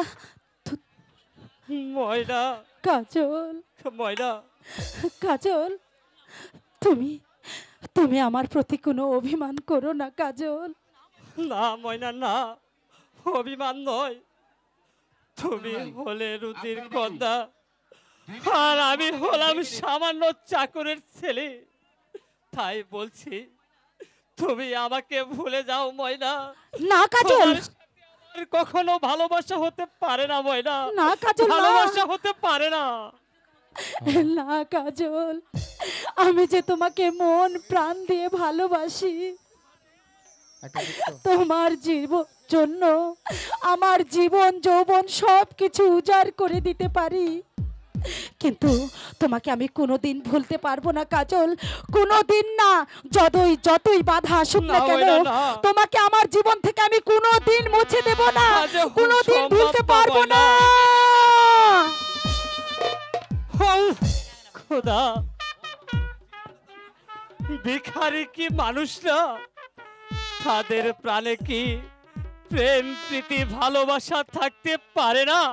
Speaker 9: ময়না,
Speaker 8: কাজল,
Speaker 9: ময়না,
Speaker 8: কাজল তুমি তুমি আমার প্রতি কোনো অভিমান করো না কাজল।
Speaker 9: না ময়না না, অভিমান নয়। তুমি হলে রুচির কন্যা আর আমি হলাম সামান্য চাকরের ছেলে, তাই বলছি তুমি আমাকে ভুলে যাও ময়না।
Speaker 8: না কাজল,
Speaker 9: তোমার সাথে আমার কখনো ভালোবাসা হতে পারে না ময়না,
Speaker 8: না কাজল, না।
Speaker 9: ভালোবাসা হতে পারে না।
Speaker 8: না কাজল, আমি যে তোমাকে মন প্রাণ দিয়ে ভালোবাসি, তোমার জন্য আমার জীবন যৌবন সব কিছু উজাড় করে দিতে পারি, কিন্তু তোমাকে আমি কোনোদিন ভুলতে পারবো না কাজল, কোনোদিন না। যতই যতই বাধা আসুক না
Speaker 9: না,
Speaker 8: কেন,
Speaker 9: ওইটা না।
Speaker 8: তোমাকে আমার জীবন থেকে আমি কোনোদিন মুছে দেব না,
Speaker 9: আজও
Speaker 8: কোনোদিন
Speaker 9: সম্ভব
Speaker 8: ভুলতে
Speaker 9: না,
Speaker 8: পারবো
Speaker 9: ময়না।
Speaker 8: না।
Speaker 9: খোদা, ভিখারি কি মানুষ না? তাদের প্রাণে কি প্রেম প্রীতি ভালোবাসা থাকতে পারে না?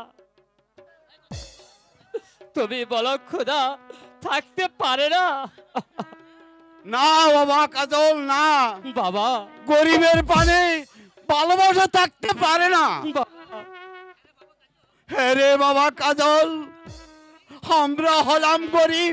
Speaker 9: তুমি বলো খোদা, থাকতে পারে না?
Speaker 5: না বাবা কাজল, না
Speaker 9: বাবা,
Speaker 5: গরিবের প্রাণে ভালোবাসা থাকতে পারে না। হ্যাঁ রে বাবা কাজল, আমরা হলাম গরিব,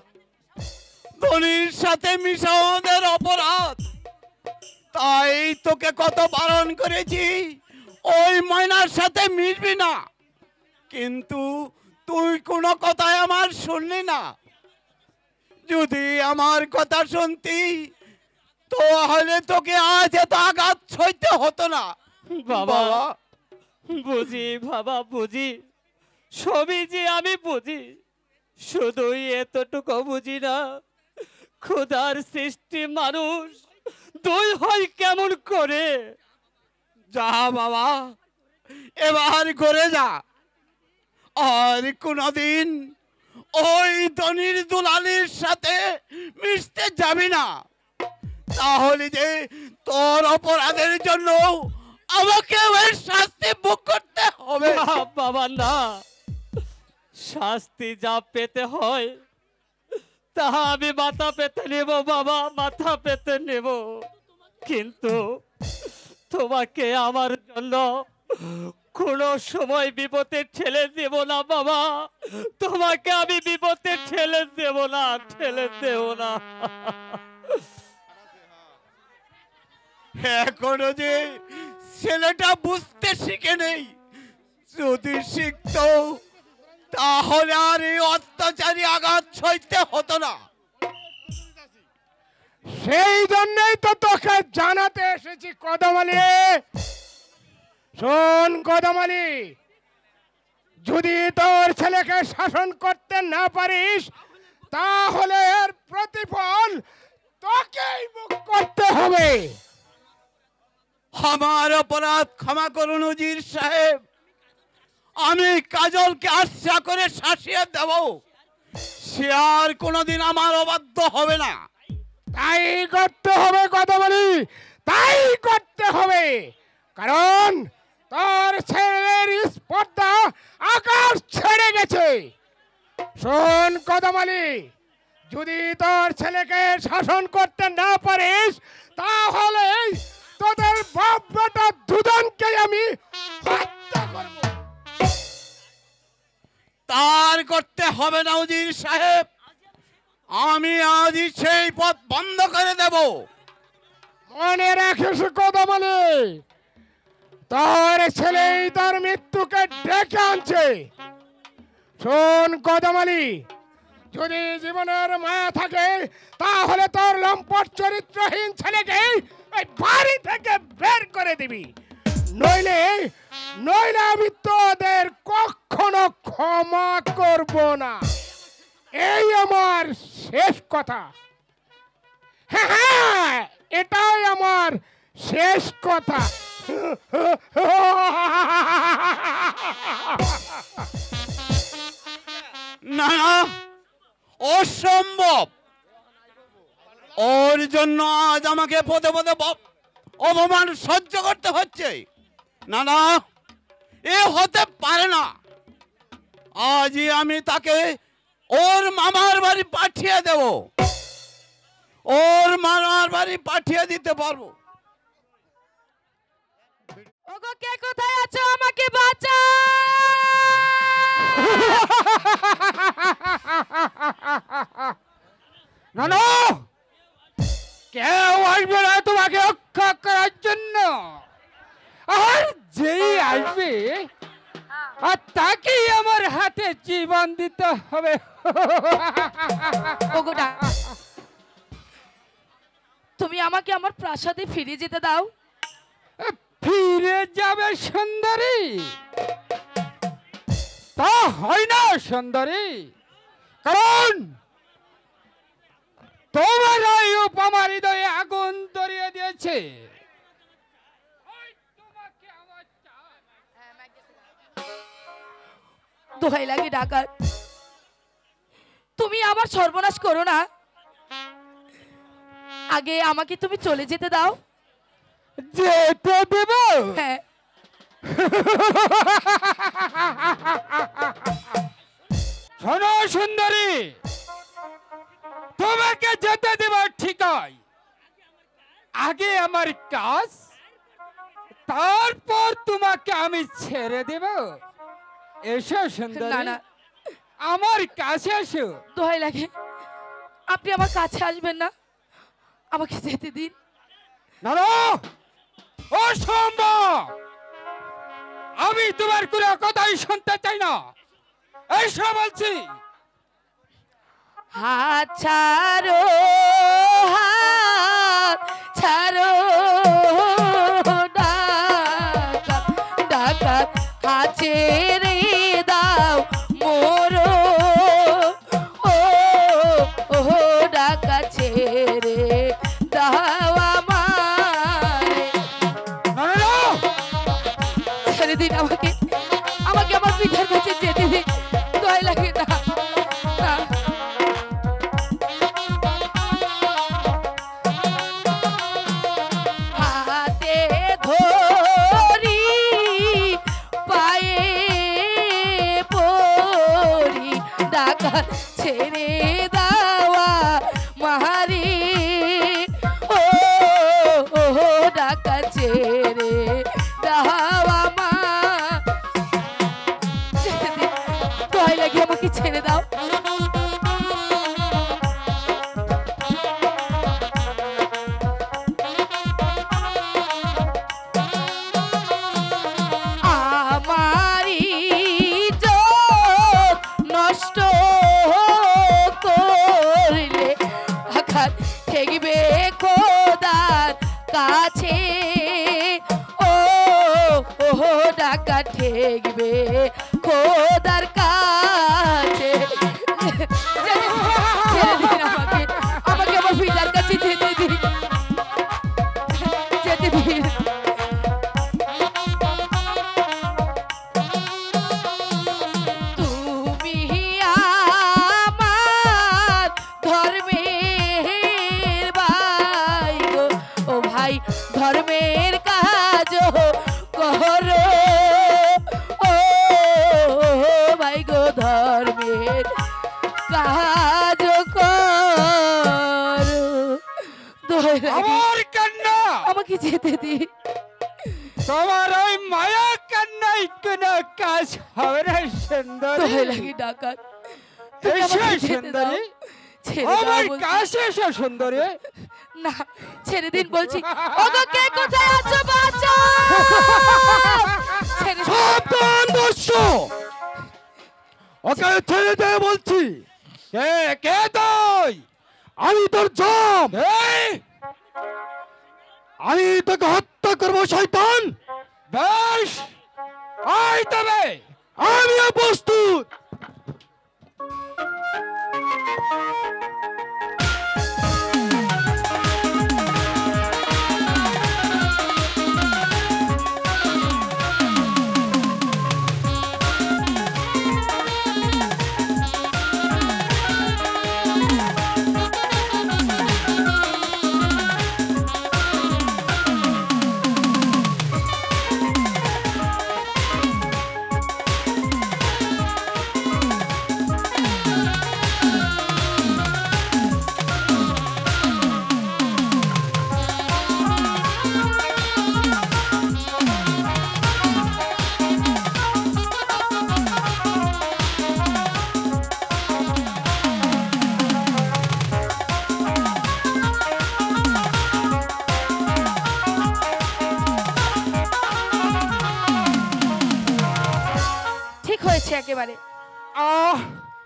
Speaker 5: ধনীর সাথে মিশা আমাদের অপরাধ। তাই তোকে কত বারণ করেছি ওই ময়নার সাথে মিশবি না, কিন্তু তুই কোনো কথাই আমার শুনলি না। যদি আমার কথা শুনতি তাহলে তোকে আজ এত আঘাত সইতে হতো না।
Speaker 9: বাবা বুঝি, বাবা বুঝি, সবই যে আমি বুঝি, শুধুই এতটুকু বুঝি না খোদার সৃষ্টি মানুষ দুই হয় কেমন করে।
Speaker 5: যা বাবা, এবার করে যা, আর কোনদিন ওই ধনির দুলালির সাথে মিশতে যাবি না, তাহলে যে তোর অপরাধের জন্য আমাকে ওই শাস্তি ভোগ করতে হবে।
Speaker 9: বাবা না, শাস্তি যা পেতে হয় তাহা আমি মাথা পেতে নেব বাবা, মাথা পেতে নেব, কিন্তু তোমাকে আমার জন্য কোনো সময় বিপদে ঠেলে দেব না বাবা, তোমাকে আমি বিপদে ঠেলে দেব না, ঠেলে দেব না।
Speaker 5: এখনো যে ছেলেটা বুঝতে শিখে নেই, যদি শিখতো তাহলে আর এই অত্যাচারী আঘাত সইতে হতো না।
Speaker 2: সেই জন্যই তো তোকে জানাতে এসেছি কদমালি। শোন কদমালি, যদি তোর ছেলেকে শাসন করতে না পারিস তাহলে এর প্রতিফল তোকেই ভোগ করতে হবে।
Speaker 5: আমার অপরাধ ক্ষমা করুন উজির সাহেব, আমি কাজলকে আশা করে শাসিয়ে দেব, সে আর কোনোদিন আমার অবাধ্য হবে না।
Speaker 2: তাই করতে হবে কদমালি, তাই করতে হবে, কারণ তোর ছেলের স্পর্ধা আকাশ ছেড়ে গেছে। শোন কদমালি, যদি তোর ছেলেকে শাসন করতে না পারিস তাহলে তোদের বাপ বেটা দুজনকে আমি হত্যা করব।
Speaker 5: তার করতে হবে না উজির সাহেব, আমি আজই সেই পথ বন্ধ করে দেব।
Speaker 2: মনে রাখিস কদমালি, তোর ছেলেই তোর মৃত্যুকে ডেকে আনছে। শোন কদমালি, যদি জীবনের মায়া থাকে তাহলে তোর লম্পট চরিত্রহীন ছেলেকে এই বাড়ি থেকে বের করে দিবি, নইলে নইলে আমি তোদের কখনো ক্ষমা করব না। এই আমার শেষ কথা। হ্যাঁ হ্যাঁ, এটাই আমার শেষ কথা।
Speaker 5: না না, অসম্ভব, ওর জন্য আজ আমাকে পদে পদে অপমান সহ্য করতে হচ্ছে। না না, এ হতে পারে না, আজই আমি তাকে ওর মামার বাড়ি পাঠিয়ে দেব, ওর মামার বাড়ি পাঠিয়ে দিতে পারবো।
Speaker 3: ওগো কে কোথায় আছো, আমাকে বাঁচাও।
Speaker 7: না না, কেউ আসবে না তোমাকে রক্ষা করার জন্য, আর যেই আসবে আর তাকেই আমার হাতে জীবন দিতে হবে।
Speaker 3: ওগো তুমি আমাকে আমার প্রাসাদে ফিরে যেতে দাও।
Speaker 7: ফিরে যাবে সুন্দরী? তা হয় না সুন্দরী, কারণ তোমার ওই উপমার হৃদয়ে আগুন ধরিয়ে দিয়েছে।
Speaker 3: দোহাই লাগে ডাকাত, তুমি আমার সর্বনাশ করো না, আগে আমাকে তুমি চলে যেতে দাও।
Speaker 7: যেতে দেব?
Speaker 3: হ্যাঁ।
Speaker 7: শোনো সুন্দরী, তোমাকে যেতে দেব ঠিক হয়, আগে আমার কাজ, তারপর তোমাকে আমি ছেড়ে দেব। এসো সুন্দরী,
Speaker 3: না না,
Speaker 7: আমার কাছে এসো।
Speaker 3: দোহাই লাগে, আপনি আমার কাছে আসবেন না, আমাকে যেতে দিন।
Speaker 7: না না, অসম্ভব, আমি তোমার কোনো কথাই শুনতে চাই না। এসো বলছি।
Speaker 3: হাত ছাড়ো, হাত ছাড়ো, ডাকাত ডাকাত হাত ছেড়ে দাও মোরো, ও ও ডাকাত ছেড়ে দাও আমারে। ছেড়ে দিন আমাকে, আমাকে আমার পিতার কাছে যেতে দিন, দয়া লাগে না। হাতে ধরি পায়ে পড়ি, ডাকাত ছেড়ে দেওয়া মাহারি, ও ও ডাকাত ছেড়ে দেওয়া মা। দয়া লাগে আমাকে ছেড়ে দাও। আমারি ইজ্জত নষ্ট করলে আঘাত ঠেকবে খোদার কাছে, ও ও ডাকাত ঠেকবে খোদার কাছে। ছেড়ে দিন আমাকে, আমাকে আমার পিতার কাছে যেতে দিন, যেতে দিন। তুমি আমার ধর্মের ভাই গো, ও ভাই ধর্মের কাজ করো, ও ভাই গো ধর্মের কাজ করো। দয়া লাগে
Speaker 7: আমার কান্না,
Speaker 3: আমাকে যেতে দিন।
Speaker 7: তোমার ওই মায়া কান্নাই কোনো কাজ হবে না সুন্দরী।
Speaker 3: দয়া লাগে ডাকাত, তুমি
Speaker 7: এসো
Speaker 3: আমাকে যেতে দাও।
Speaker 7: সুন্দরী,
Speaker 3: ছেড়ে দাও
Speaker 7: আমার
Speaker 3: বলছি।
Speaker 7: কাছে এসো সুন্দরী।
Speaker 3: না, ছেড়ে দিন বলছি। ওগো কে কোথায় আছো, বাঁচাও! ছেড়ে দিন।
Speaker 1: সাবধান দস্যু, ওকে ছেড়ে দে বলছি।
Speaker 7: কে কে তুই?
Speaker 1: আমি তোর জম,
Speaker 7: এই
Speaker 1: আমি তোকে হত্যা করবো শয়তান।
Speaker 7: বেশ, আয় তবে।
Speaker 1: আমিও প্রস্তুত।
Speaker 3: একেবারে।
Speaker 7: আহ,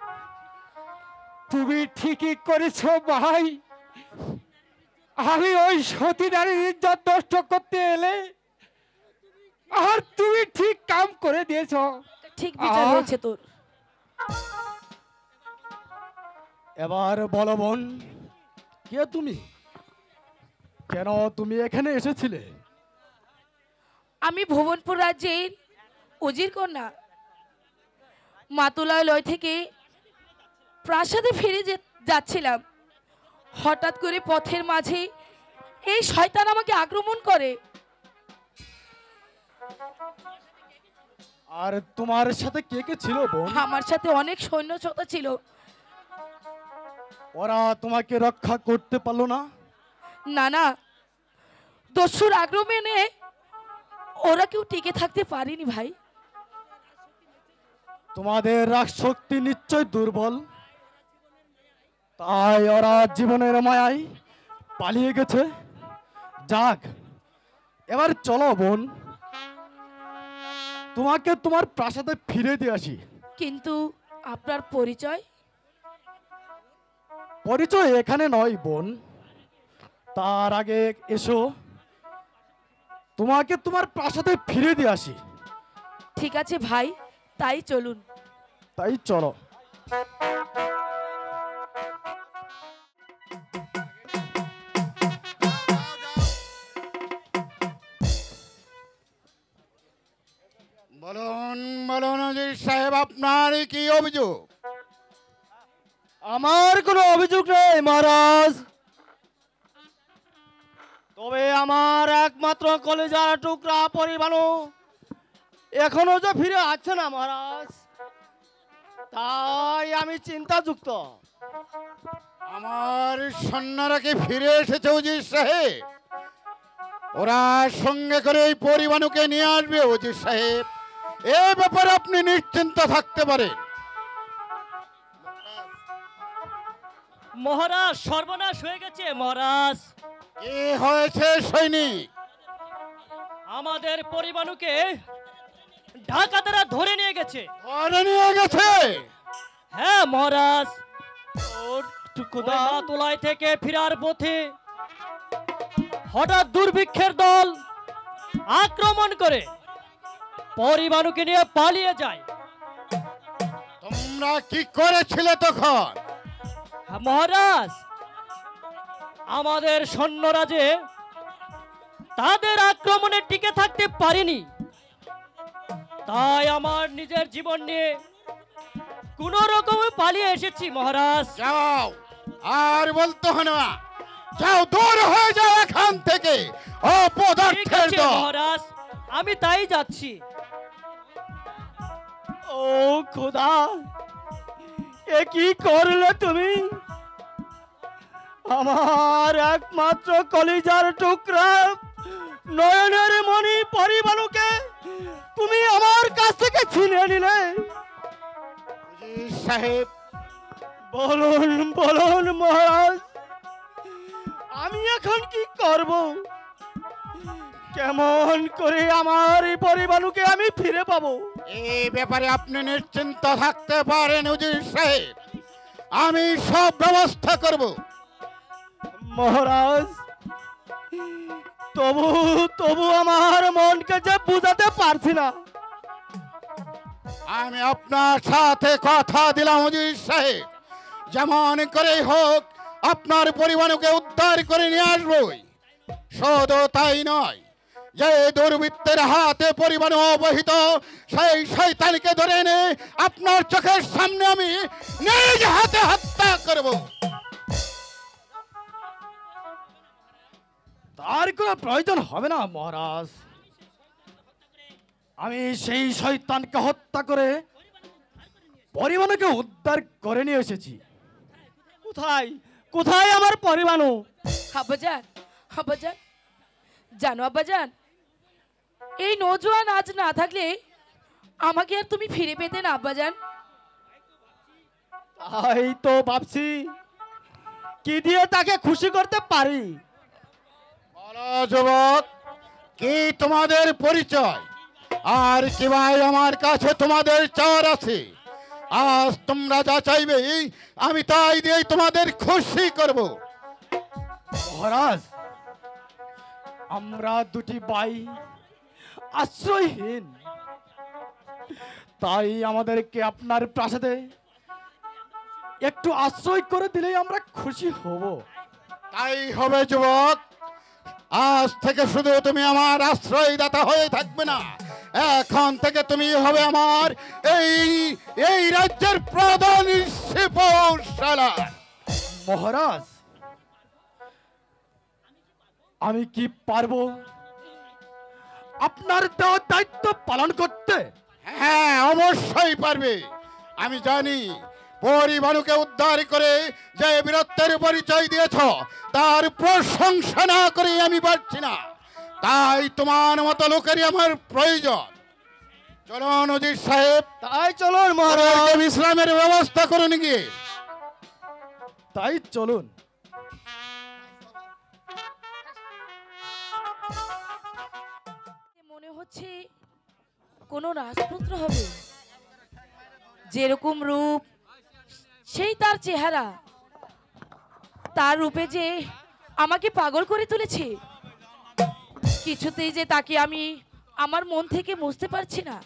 Speaker 7: তুমি ঠিকই করেছো ভাই। আমি ওই সতী নারীর ইজ্জত নষ্ট করতে এলে আর তুমি ঠিক কাম করে দিয়েছো।
Speaker 3: ঠিক বিচার হয়েছে তোর।
Speaker 5: এবার বলো বোন, কে তুমি? কেন তুমি এখানে এসেছিলে?
Speaker 3: আমি ভুবনপুর রাজ্যের উজির কন্যা। মাতুলালয় থেকে প্রাসাদে ফিরে যাচ্ছিলাম, হঠাৎ করে পথের মাঝে এই শয়তান আমাকে আক্রমণ করে।
Speaker 5: আর তোমার সাথে কে কে ছিল বোন?
Speaker 3: আমার সাথে অনেক সৈন্য শত ছিল।
Speaker 5: ওরা তোমাকে রক্ষা করতে পারলো না?
Speaker 3: না না, দস্যুর আক্রমণে ওরা কেউ টিকে থাকতে পারেনি ভাই।
Speaker 5: তোমাদের রাগ শক্তি নিশ্চয় দুর্বল, তাই ওরা জীবনের মায়ায় পালিয়ে গেছে। যাক, এবার চলো বোন, তোমাকে তোমার প্রাসাদে ফিরে দিয়ে আসি।
Speaker 3: কিন্তু আপনার পরিচয়?
Speaker 5: পরিচয় এখানে নয় বোন, তার আগে এসো, তোমাকে তোমার প্রাসাদে ফিরে দিয়ে আসি।
Speaker 3: ঠিক আছে ভাই, তাই চলুন।
Speaker 5: তাই চলো।
Speaker 2: বলুন বলুন অজিত সাহেব, আপনার কি অভিযোগ?
Speaker 5: আমার কোনো অভিযোগ নেই মহারাজ, তবে আমার একমাত্র কলেজার টুকরা পরিবাণু এখনো যে ফিরে আসছে না মহারাজ, তাই আমি চিন্তাযুক্ত।
Speaker 2: আমার সৈন্যরা কি ফিরে এসেছে অজিত সাহেব? ওরা সঙ্গে করে এই পরিবাণুকে নিয়ে আসবে অজিত সাহেব, এ ব্যাপারে আপনি নিশ্চিন্ত থাকতে পারেন।
Speaker 9: মহারাজ, সর্বনাশ হয়ে গেছে মহারাজ।
Speaker 2: কি হয়েছে সৈনিক?
Speaker 9: আমাদের পরিবাণুকে ডাকাতেরা ধরে নিয়ে গেছে।
Speaker 2: ধরে নিয়ে গেছে?
Speaker 9: হ্যাঁ মহারাজ, তোলাই থেকে ফেরার পথে হঠাৎ দুর্ভিক্ষের দল আক্রমণ করে পরিবাণুকে নিয়ে পালিয়ে যায়।
Speaker 2: তোমরা কি করেছিলে তখন?
Speaker 9: মহারাজ, আমাদের সৈন্যরা যে তাদের আক্রমণে টিকে থাকতে পারেনি, তাই আমার নিজের জীবন নিয়ে কোন রকমে পালিয়ে এসেছি মহারাজ।
Speaker 2: যাও, আর বলতে হয় না, যাও, দূর হয়ে যাও এখান থেকে।
Speaker 9: ঠিক আছে মহারাজ, আমি তাই যাচ্ছি।
Speaker 5: ও খোদা, এ কি করলে তুমি? আমার একমাত্র কলিজার টুকরা নয়নের মণি পরিবাণুকে তুমি আমার কাছ থেকে ছিনিয়ে নিলে।
Speaker 2: সাহেব,
Speaker 5: বলুন বলুন মহারাজ, আমি এখন কি করব? কেমন করে আমার এই পরিবাণুকে আমি ফিরে পাবো?
Speaker 2: এই ব্যাপারে আপনি নিশ্চিন্ত থাকতে পারেন উজির সাহেব, আমি সব ব্যবস্থা করব।
Speaker 5: মহারাজ, তবু তবু আমার মনকে যে বুঝাতে পারছি না।
Speaker 2: আমি আপনার সাথে কথা দিলাম উজির সাহেব, যেমন করেই হোক আপনার পরিবারকে উদ্ধার করে নিয়ে আসবই। শুধু তাই নয়, যে দুর্বৃত্তের হাতে পরিবার অবহিত সেই শয়তানকে ধরে এনে আপনার চোখের সামনে আমি নিজ হাতে হত্যা করব।
Speaker 5: তার কোনো প্রয়োজন হবে না মহারাজ, আমি সেই শয়তানকে হত্যা করে পরিবাণুকে উদ্ধার করে নিয়ে এসেছি। কোথায় কোথায় আমার পরিবাণু?
Speaker 3: আব্বাজান, আব্বাজান, জানো আব্বাজান, এই নজওয়ান আজ না থাকলে আমাকে আর তুমি ফিরে পেতে না আব্বাজান।
Speaker 5: তাই তো ভাবছি কি দিয়ে তাকে খুশি করতে পারি।
Speaker 2: বলো যুবক, কি তোমাদের পরিচয় আর কি ভাই আমার কাছে তোমাদের চার আছে? আজ তোমরা যা চাইবে আমি তাই দিয়ে তোমাদের খুশি করব।
Speaker 5: মহারাজ, আমরা দুটি ভাই আশ্রয়হীন, তাই আমাদেরকে আপনার প্রাসাদে একটু আশ্রয় করে দিলেই আমরা খুশি হব।
Speaker 2: তাই হবে যুবক, আজ থেকে শুধু তুমি আমার আশ্রয়দাতা হয়ে থাকবে না, এখন থেকে তুমি হবে আমার এই এই রাজ্যের প্রধান শিপশালা।
Speaker 5: মহারাজ, আমি কি পারবো আপনার দেওয়া দায়িত্ব পালন করতে?
Speaker 2: হ্যাঁ, অবশ্যই পারবে। আমি জানি পরিবারকে উদ্ধার করে যে বীরত্বের পরিচয় দিয়েছ তার প্রশংসা না করে আমি পারছি না। তাই তোমার মতো লোকেরই আমার প্রয়োজন। চলুন উজির সাহেব,
Speaker 5: তাই চলুন মহারাজ,
Speaker 2: বিশ্রামের ব্যবস্থা করুন গিয়ে।
Speaker 5: তাই চলুন।
Speaker 3: মনে হচ্ছে কোনো রাজপুত্র হবে, যেরকম রূপ সেই তার চেহারা, তার রূপে যে আমাকে পাগল করে তুলেছে। কিছুতেই যে তাকে আমি আমার মন থেকে মুছতে পারছি না।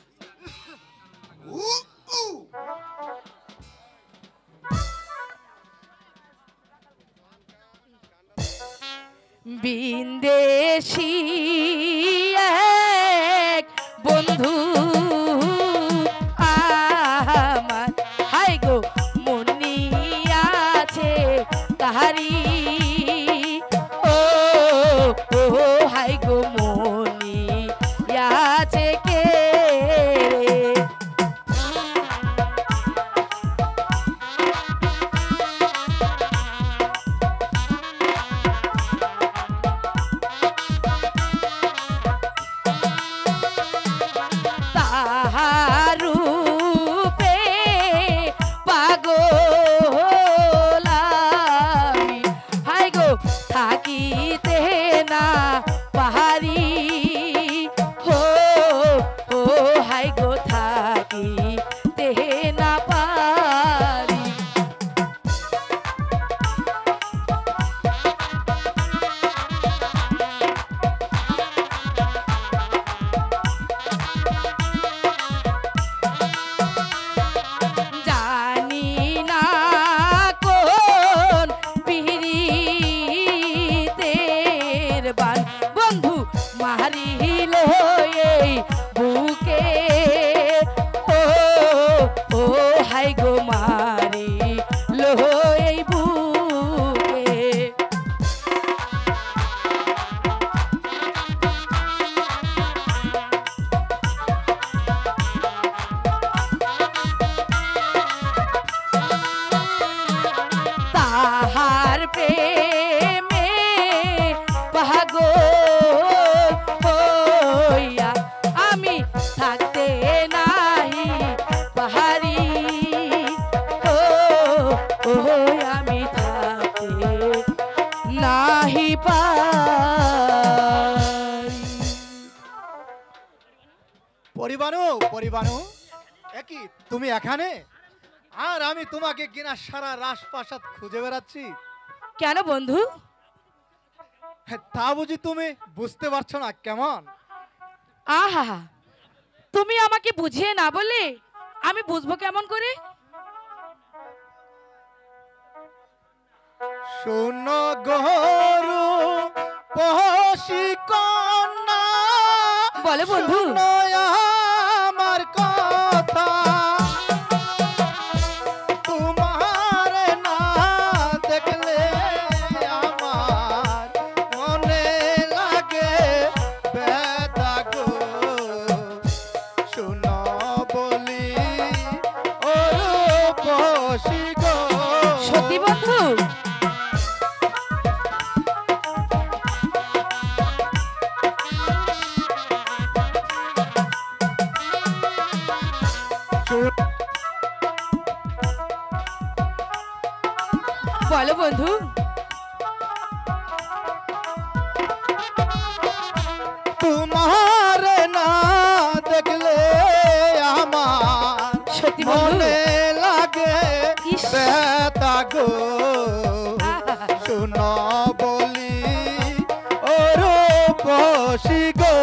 Speaker 3: বিন্দেশী এক বন্ধু আমার, হাই গো মনি আছে কাহারি, ও ও হাই গো মনি আছে কে রে। রূপে পাগল আমি, হাই গো থাকিতে না পাহাড়ি, হো ও হাই গো থাকিতে না পারি। জানি না কোন পিরিতের বান বন্ধু মারিল এই বুকে, ও ও হাই গো মারিল এই বুকে। তাহার প্রেমে পাগল হইয়া আমি থাকতে নাহি পাহাড়ি, ও ও আমি থাকতে নাহি পারি।
Speaker 5: পরিবানু, পরিবানু, একই তুমি এখানে? আর আমি তোমাকে কিনা সারা রাজপ্রাসাদ খুঁজে বেড়াচ্ছি।
Speaker 3: কেন বন্ধু?
Speaker 5: তা বুঝি তুমি বুঝতে পারছো না? কেমন?
Speaker 3: আহা, তুমি আমাকে বুঝিয়ে না বলে আমি বুঝবো কেমন করে?
Speaker 5: শোন গরু পহসি কন্যা,
Speaker 3: বলে বন্ধু।
Speaker 5: শোনো আমার কথা, তোমার না দেখলে আমার মনে লাগে ব্যথা গো। শোনো বলি ও পহসি গো।
Speaker 3: সত্যি বন্ধু? বলো বন্ধু।
Speaker 5: তোমার না দেখলে আমার
Speaker 3: সত্যি বন্ধু?
Speaker 5: মনে লাগে
Speaker 3: ইস।
Speaker 5: ব্যথা গো। শোনো বলি ও রূপসী গো।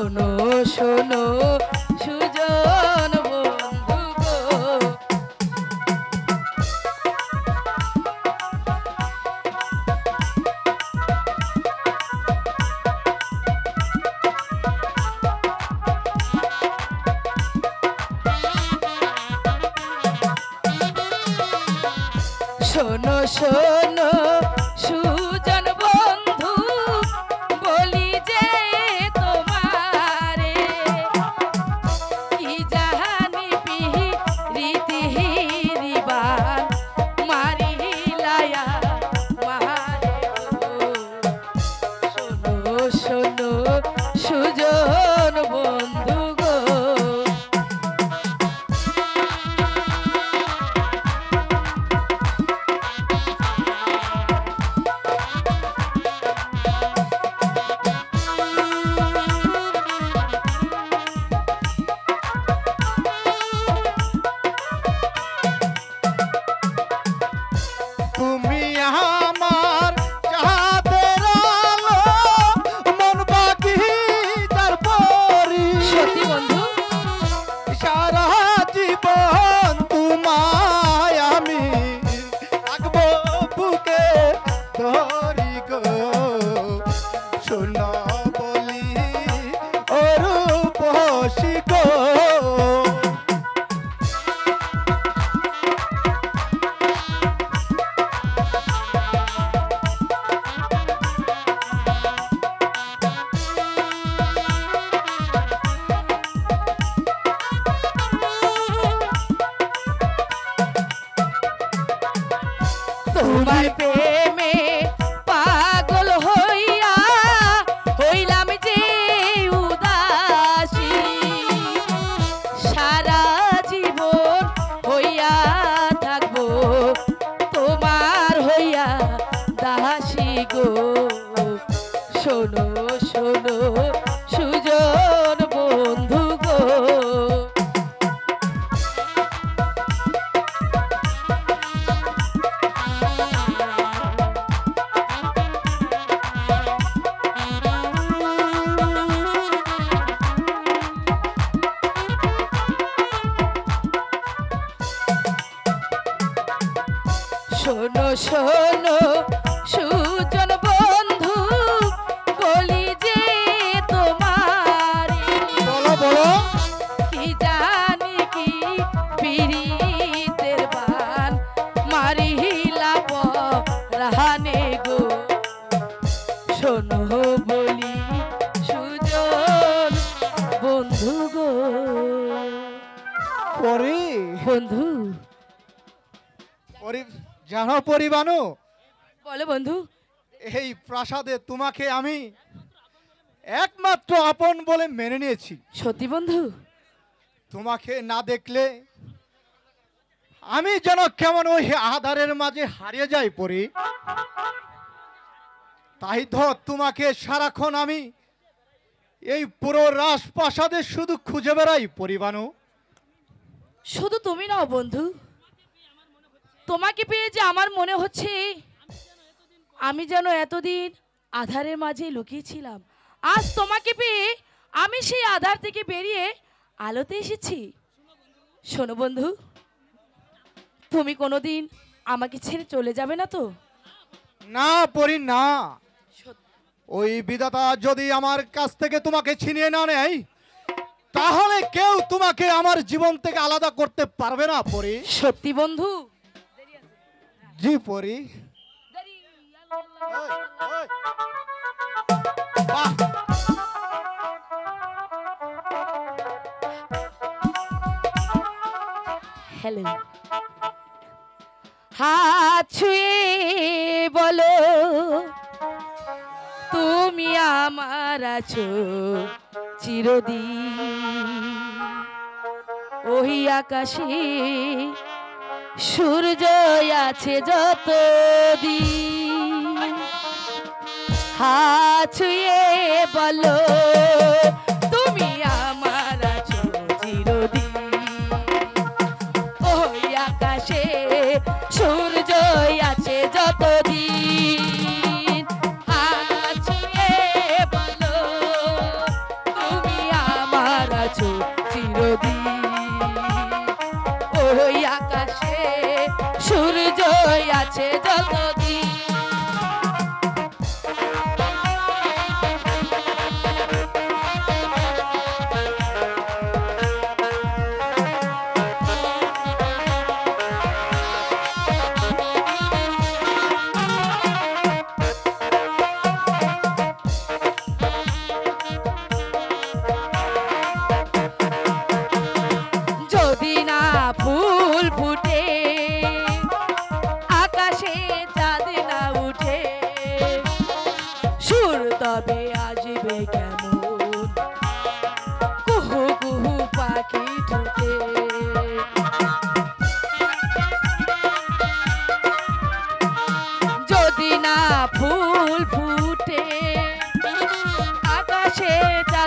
Speaker 3: শোনো শোনো সুজন বন্ধু গো শোনো শোনো সুজন বন্ধু বলি যে তোমারে কি জাহানি রীতি হিরিবান মারিলায়া মারে শোনো শোনো সুজন বন্ধু গো
Speaker 5: তুমি আমার চাঁদের আলো, মন বাগিচার পরি।
Speaker 3: সত্যি বন্ধু
Speaker 5: সারা জীবন তোমায় আমি রাখবো বুকে ধরি গো। শোনো বলি অরূপসী গো।
Speaker 3: তোমার প্রেমে পাগল হইয়া হইলাম যে উদাসী সারা জীবন হইয়া থাকবো তোমার হইয়া দাসী গো। শোনো শোনো সুজন বন্ধু গো শোনো শোনো সুজন বন্ধু বলি যে তোমার
Speaker 5: বলো বলো।
Speaker 3: কি জানি কি পীড়িতের বান মারিলা পরানে গো। শোনো বলি সুজন বন্ধু গো
Speaker 5: পরি
Speaker 3: বন্ধু
Speaker 5: পরি জানো পরিবানু,
Speaker 3: বলো বন্ধু
Speaker 5: এই প্রাসাদে তোমাকে আমি একমাত্র আপন বলে মেনে নিয়েছি।
Speaker 3: সত্যি বন্ধু
Speaker 5: তোমাকে না দেখলে আমি যেন কেমন ওই আধারের মাঝে হারিয়ে যাই পরি। তাই তো তোমাকে সারাক্ষণ আমি এই পুরো রাজপ্রাসাদে শুধু খুঁজে বেড়াই পরিবানু।
Speaker 3: শুধু তুমি নাও বন্ধু, তোমাকে পেয়ে যে আমার মনে হচ্ছে আমি যেন এতদিন আধারের মাঝে লুকিয়েছিলাম, আজ তোমাকে পেয়ে আমি সেই আধার থেকে বেরিয়ে আলোতে এসেছি। শোনো বন্ধু, তুমি কোনোদিন আমাকে ছেড়ে চলে যাবে না তো?
Speaker 5: না পরি না, ওই বিধাতা যদি আমার কাছ থেকে তোমাকে ছিনিয়ে না নেয় তাহলে কেউ তোমাকে আমার জীবন থেকে আলাদা করতে পারবে না পরি।
Speaker 3: সত্যি বন্ধু?
Speaker 5: জি পরি। বাহ,
Speaker 3: হ্যালো, হাত ছুঁয়ে বলো তুমি আমার আছো চিরদিন। ওই আকাশে সূর্য আছে যতদিন, হাত ছুঁয়ে বলো তুমি আমার আছো চিরদিন। ওই আকাশে সূর্য আছে যতদিন, হাত ছুঁয়ে বলো তুমি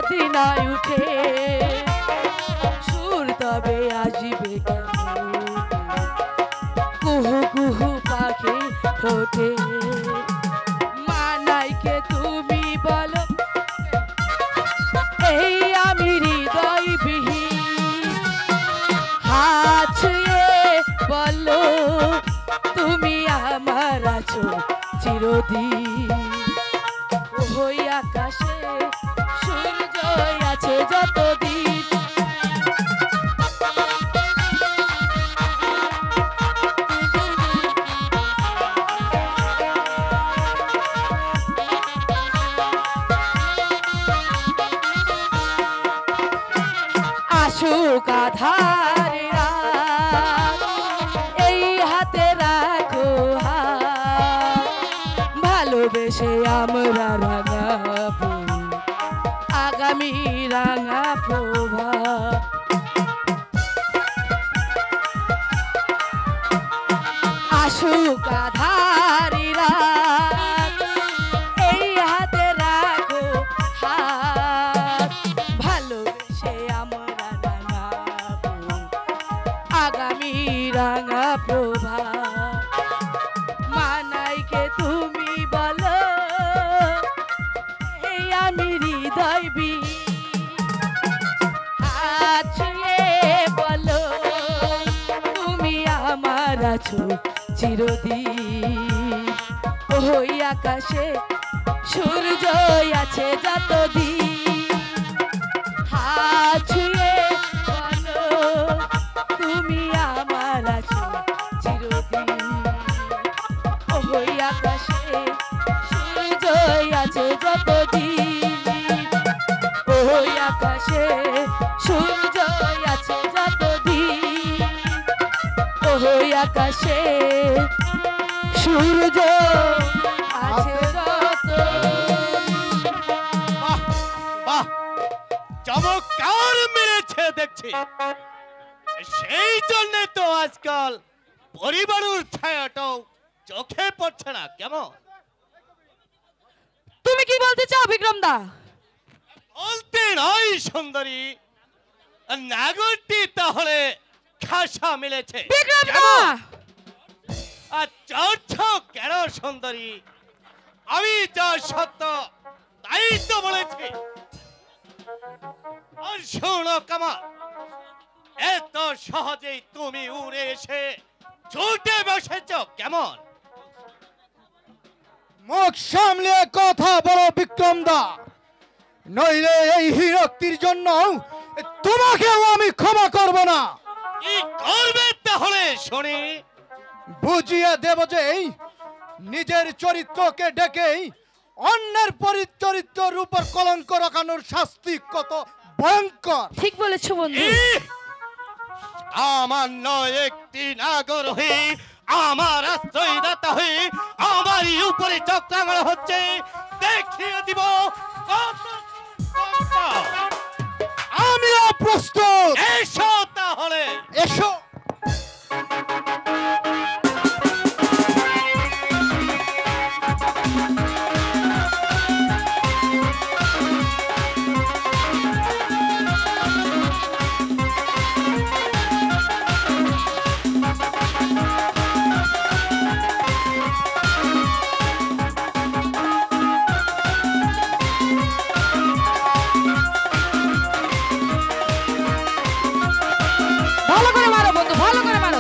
Speaker 3: মদিনায় উঠে সুর তবে আসবে কেন কুহু কুহু পাখি ঠোঁটে মানাইকে তুমি বলো এই আমি হৃদয় বিহীন হাত ছুঁয়ে বলো তুমি আমার আছো চিরদিন ওই আকাশে সূর্য আছে যতদিন আসুক আধার রাত এই হাতে রাখো হাত ভালোবেসে আমরা রাঙাবো আগামী রাঙা প্রভাত আসুক আধার রাত এই হাতে রাখো হাত ভালোবেসে আমরা রাঙাবো আগামী রাঙা প্রভাত মানাইকে তুমি বলো এই আমি হৃদয় হাত ছুঁয়ে বলো তুমি আমার আছো চিরদিন ওই আকাশে সূর্য আছে যতদিন হাত ছুঁয়ে বলো তুমি আমার আছো চিরদিন ওই আকাশে সূর্য আছে যতদিন ওই আকাশে সূর্য আছে যতদিন ওই আকাশে সূর্য আছে যতদিন
Speaker 5: বাহ বাহ চমৎকার মেরেছে দেখছি সেই জন্য তো আজকাল পরিবারের ছায়াটাও চোখে পড়ছে না কেমন
Speaker 3: তুমি কি বলতে চাও বিক্রম দা
Speaker 5: বলতে নয় সুন্দরী নাগরটি তাহলে খাসা মিলেছে
Speaker 3: বিক্রম দা
Speaker 5: আর চড়ছ কেন সুন্দরী আমি যা সত্য তাই তো বলেছি আর শোনো কামা এত সহজেই তুমি উড়ে এসে ছুটে বসেছ কেমন মুখ সামলে কথা বলো বিক্রম দা নইলে এই হিরক্তির জন্য তোমাকেও আমি ক্ষমা করব না কি করবে তাহলে শুনি বুঝিয়ে দেব যে নিজের চরিত্রকে ডেকেই অন্যের চরিত্রের উপর কলঙ্ক রাখানোর শাস্তি কত ভয়ঙ্কর
Speaker 3: ঠিক বলেছো বন্ধু
Speaker 5: সামান্য একটি নাগর হয়ে আমার আশ্রয়দাতা হয়ে আমারই উপরে চক্রাঙ্গন হচ্ছে দেখিয়ে দিব আমিও প্রস্তুত এসো তাহলে এসো
Speaker 3: ভালো করে মারো বন্ধু ভালো করে মারো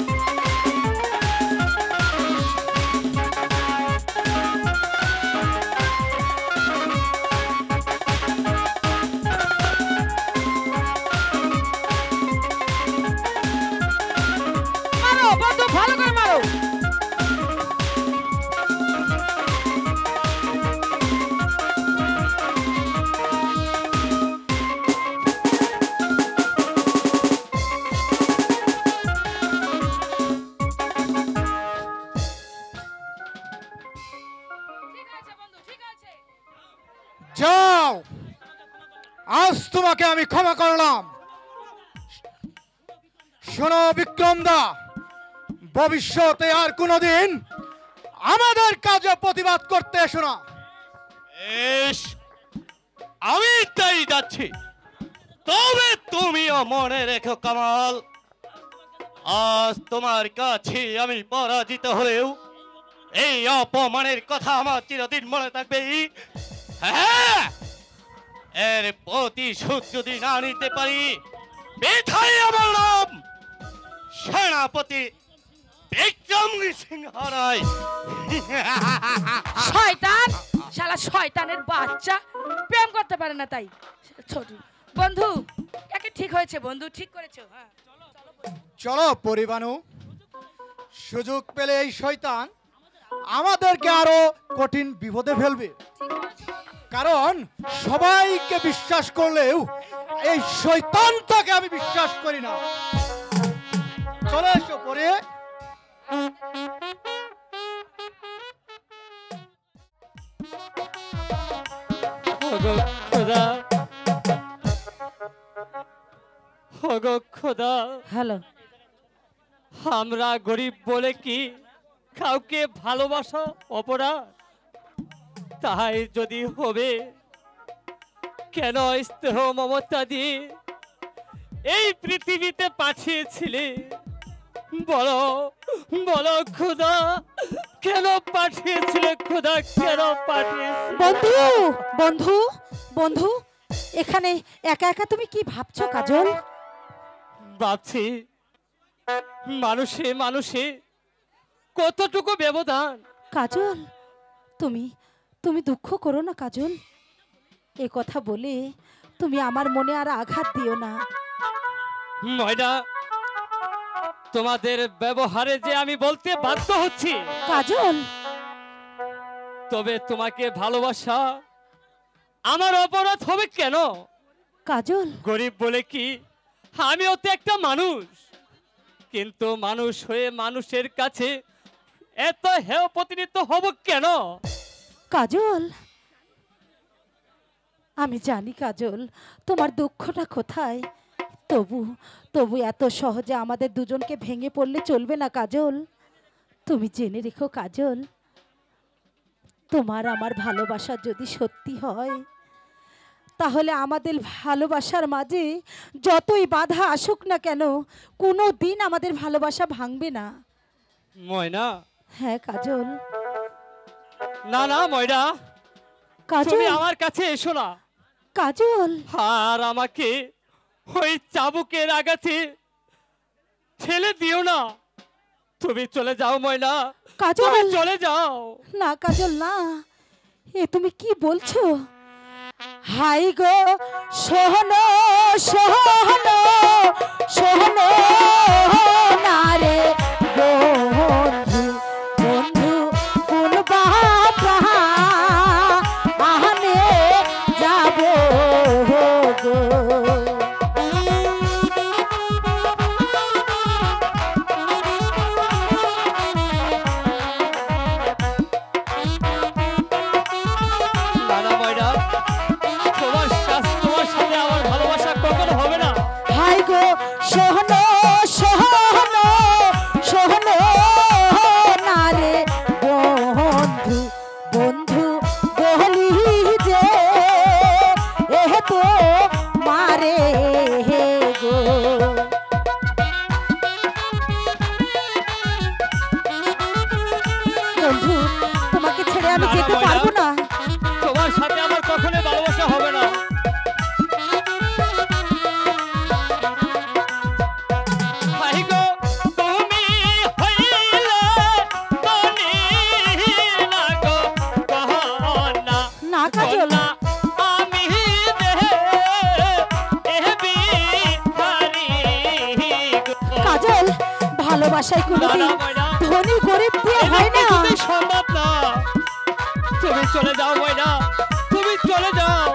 Speaker 3: মারো বন্ধু ভালো করে মারো
Speaker 5: যাও আজ তোমাকে আমি ক্ষমা করলাম শোনো বিক্রম দা ভবিষ্যতে আর কোনোদিন আমাদের কাজে প্রতিবাদ করতে এসো না
Speaker 9: আমি তাই যাচ্ছি। তবে তুমিও মনে রেখো কামাল, আজ তোমার কাছে আমি পরাজিত হলেও এই অপমানের কথা আমার চিরদিন মনে থাকবে। হ্যাঁ, এর প্রতিশোধ যদি না নিতে পারি, বৃথাই আমার নাম সেনাপতি বিক্রম সিংহ রায়।
Speaker 3: শয়তান, শালা শয়তানের বাচ্চা, প্রেম করতে পারে না তাই ছোট। বন্ধু, একে ঠিক হয়েছে বন্ধু, ঠিক করেছো। হ্যাঁ
Speaker 5: চলো পরিবানু, সুযোগ পেলে এই শয়তান আমাদেরকে আরো কঠিন বিপদে ফেলবে। কারণ সবাইকে বিশ্বাস করলেও এই শয়তানটাকে আমি বিশ্বাস করি না। চলে এসো পরে।
Speaker 9: খোদা,
Speaker 8: হ্যালো,
Speaker 9: আমরা গরিব বলে কি কাউকে ভালোবাসা অপরাধ? তাই যদি হবে, কেন স্নেহ মমতা দিয়ে এই পৃথিবীতে পাঠিয়েছিলে? বলো বলো খোদা, কেন পাঠিয়েছিলে? খোদা, কেন পাঠিয়েছিলে?
Speaker 8: বন্ধু বন্ধু বন্ধু, এখানে একা একা তুমি কি ভাবছো কাজল?
Speaker 9: ভাবছি মানুষে মানুষে কতটুকু ব্যবধান।
Speaker 8: কাজল, তুমি তুমি দুঃখ করো না কাজল। এ কথা বলে তুমি আমার মনে আর আঘাত দিও না।
Speaker 9: ময়না, তোমাদের ব্যবহারে যে আমি বলতে বাধ্য হচ্ছি
Speaker 8: কাজল,
Speaker 9: তবে তোমাকে ভালোবাসা আমার অপরাধ হবে কেন?
Speaker 8: কাজল,
Speaker 9: গরিব বলে কি আমিও তো একটা মানুষ, কিন্তু মানুষ হয়ে মানুষের কাছে এত হেয় প্রতিনিধিত্ব হব কেন?
Speaker 8: কাজল, আমি জানি কাজল তোমার দুঃখটা কোথায়, তবু তবু এত সহজে আমাদের দুজনকে ভেঙে পড়লে চলবে না কাজল। তুমি জেনে রেখো কাজল, তোমার আমার ভালোবাসা যদি সত্যি হয়, তাহলে আমাদের ভালোবাসার মাঝে যতই বাধা আসুক না কেন, কোনো দিন আমাদের ভালোবাসা ভাঙবে না।
Speaker 9: ময়না,
Speaker 8: হ্যাঁ কাজল।
Speaker 9: না না ময়না,
Speaker 8: কাজল,
Speaker 9: তুমি আমার কাছে এসো না
Speaker 8: কাজল।
Speaker 9: আর আমাকে ওই চাবুকের আঘাতে ঠেলে দিও না। তুমি চলে যাও ময়না,
Speaker 8: কাজল,
Speaker 9: তুমি চলে যাও।
Speaker 8: না কাজল না, এ তুমি কি বলছো? হাই গো সোহনো সোহনো সোহনো না রে বন্ধু বন্ধু, কোন বাপা আহনে যাব গো।
Speaker 9: না না ময়না, তোমার সাথে আমার ভালোবাসা কখনো হবে না।
Speaker 8: হাই গো সোহনো সোহনো সোহনো না রে বন্ধু বন্ধু, বলি যে এহ তো মারে গো। বন্ধু, তোমাকে ছেড়ে আমি
Speaker 9: না, না,
Speaker 8: যেতে
Speaker 9: ময়না।
Speaker 8: পারবো না।
Speaker 9: তোমার সাথে আমার কখনো ভালোবাসা হবে না। হাই গো, তুমি হইলে মনির না গো কহনা।
Speaker 8: না কাজল,
Speaker 9: কন্যা আমি দেহেবি হারি গো।
Speaker 8: কাজল, ভালোবাসায়
Speaker 9: না,
Speaker 8: কোনোদিন
Speaker 9: না, ময়না।
Speaker 8: ধনী গরিব দিয়ে
Speaker 9: এটা
Speaker 8: হয় না।
Speaker 9: কিছুতেই সম্ভব না। তুমি চলে যাও ময়না, তুমি চলে যাও।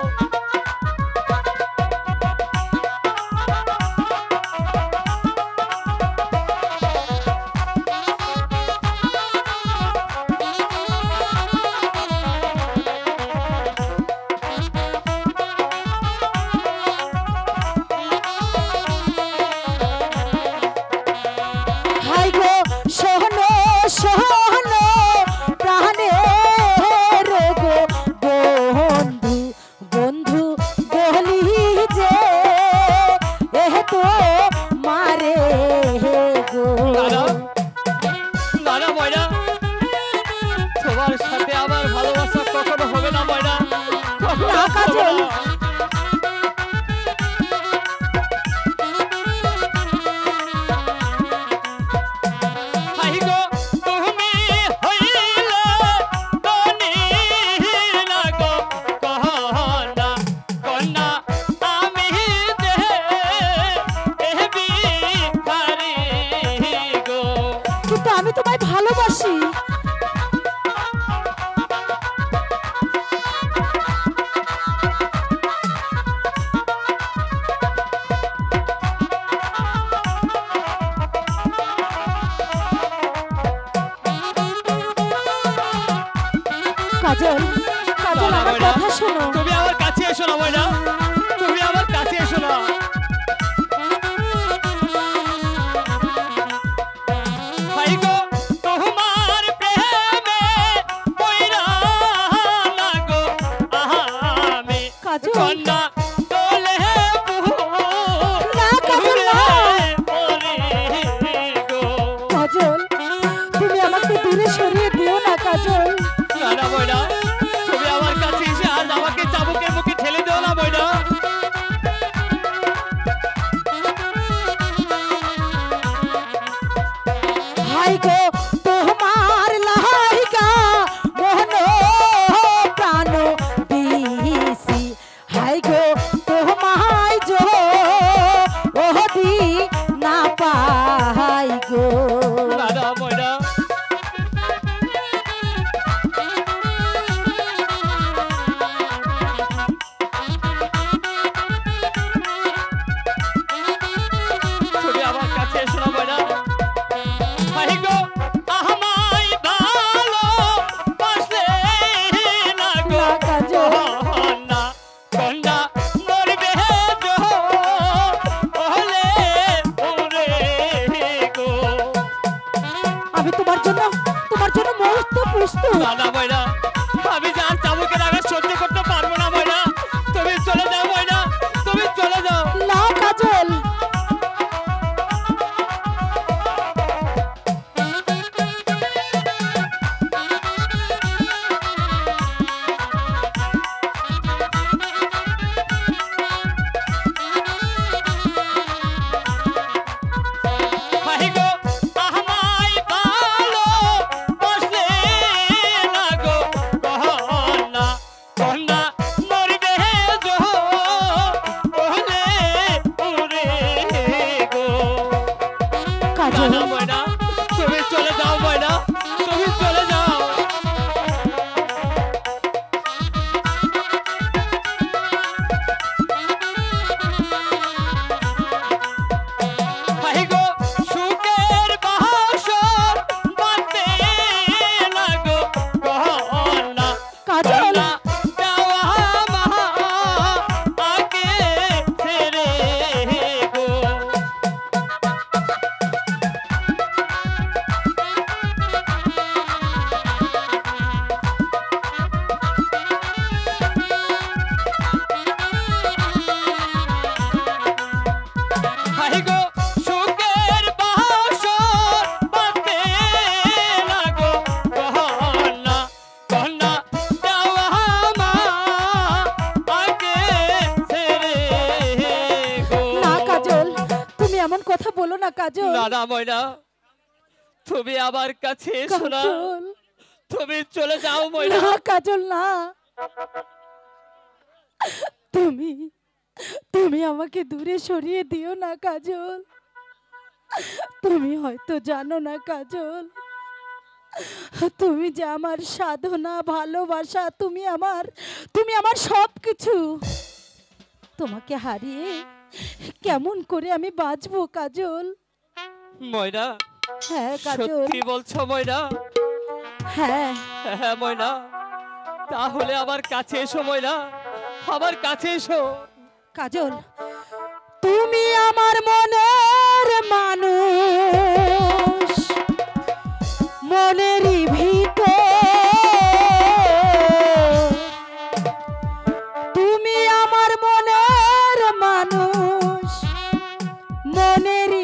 Speaker 8: হাই গো সোহনো সোহনো প্রাণে গো
Speaker 9: দোলে
Speaker 8: না কাজল না কাজল তুমি আমাকে দূরে সরিয়ে দিও না কাজল
Speaker 9: না ময়না তুমি আমার কাছে এসে আজ আমাকে চাবুকের মুখে ঠেলে দিও না ময়না
Speaker 8: হাই গো তোমার লাইগা মন প্রাণ দিছি হাই গো তোমায় জো ওহদি না পাই গো
Speaker 9: না ময়না তুমি আমার কাছে এসো না ময়না হাই গো আমায় ভালো বাসলে না গো
Speaker 8: না কাজল
Speaker 9: না কন্যা মরবে গো ওলে ওরে গো
Speaker 8: আমি তোমার জন্য মস্ত প্রস্তুত
Speaker 9: না ময়না আমি যার চাবুকের আগে সহ্য করতে পারবো না ময়না তুমি চলে যাও ময়না তুমি চলে যাও
Speaker 8: না কাজল
Speaker 9: হাই গো আমায় ভালো বাসলে না গো কন্যা কন্যা মরবে গো ওলে ওরে গো
Speaker 8: কাজল
Speaker 9: না ময়না তুমি চলে যাও ময়না তুমি চলে যাও হাই গো সুখের বাসর বাঁধতে না গো কন্যা
Speaker 8: কাজল
Speaker 9: যাওয়া মহা আগে ছেড়ে গো হাই গো সুখের বাসর বাঁধতে না গো কন্যা কন্যা যাওয়া মা আগে ছেড়ে গো
Speaker 8: না কাজল তুমি এমন কথা বলো না কাজল
Speaker 9: না ময়না তুমি আমার কাছে এসো না
Speaker 8: কাজল
Speaker 9: তুমি চলে যাও ময়না
Speaker 8: না কাজল না তুমি তুমি আমাকে দূরে সরিয়ে দিও না কাজল তুমি হয়তো জানো না কাজল তুমি যে আমার সাধনা ভালোবাসা তুমি আমার সবকিছু তোমাকে হারিয়ে কেমন করে আমি বাঁচবো কাজল
Speaker 9: ময়না
Speaker 8: হ্যাঁ কাজল
Speaker 9: সত্যি বলছো ময়না
Speaker 8: হ্যাঁ
Speaker 9: হ্যাঁ ময়না তাহলে আমার কাছে এসো ময়না আমার কাছে এসো
Speaker 8: কাজল তুমি আমার মনের মানুষ মনেরই ভিতর তুমি আমার মনের মানুষ মনেরই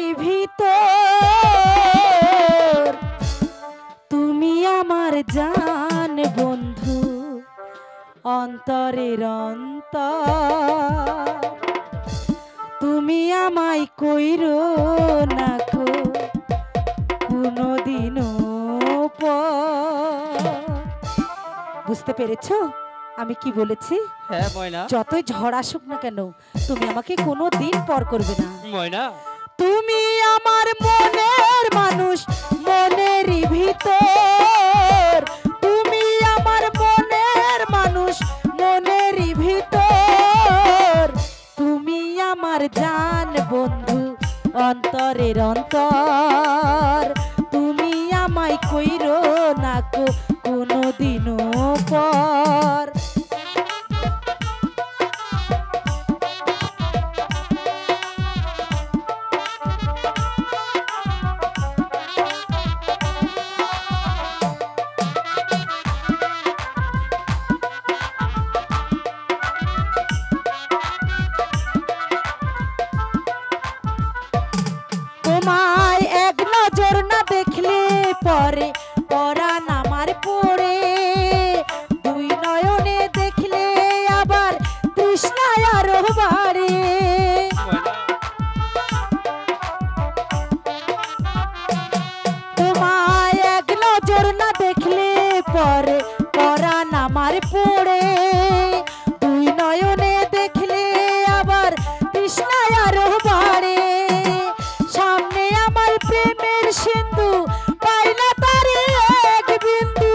Speaker 8: ভিতর তুমি আমার জান বন্ধু অন্তরের অন্তর তুমি আমায় কইরো না গো কোনোদিনও বুঝতে পেরেছো আমি কি বলেছি
Speaker 9: হ্যাঁ ময়না
Speaker 8: যতই ঝড় আসুক না কেন তুমি আমাকে কোনো দিন পর করবে না
Speaker 9: ময়না
Speaker 8: তুমি আমার মনের মানুষ মনেরই ভিতর তুমি আমার মনের মানুষ মনেরই ভিতর তুমি আমার জান বন্ধু অন্তরের অন্তর তুমি আমায় কইরো না কোনোদিনও পর বাড়ে। তোমায় এক নজর না দেখলে পরে পরাণ আমার পড়ে, দুই নয়নে দেখলে আবার তৃষ্ণায় আরো বাড়ে। সামনে আমার প্রেমের সিন্ধু পাই না তার এক বিন্দু,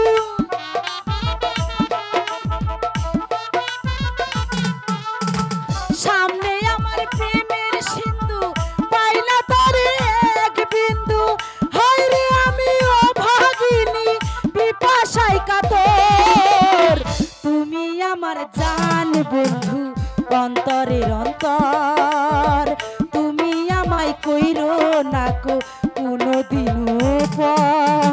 Speaker 8: সামনে আমার প্রেমের সিন্ধু পাই না তার এক বিন্দু। হায় রে আমি অভাগিনী পিপাসায় কাতর, তুমি আমার জান বন্ধু অন্তরের অন্তর, তুমি আমায় কইরো না কো কোনোদিনও পর।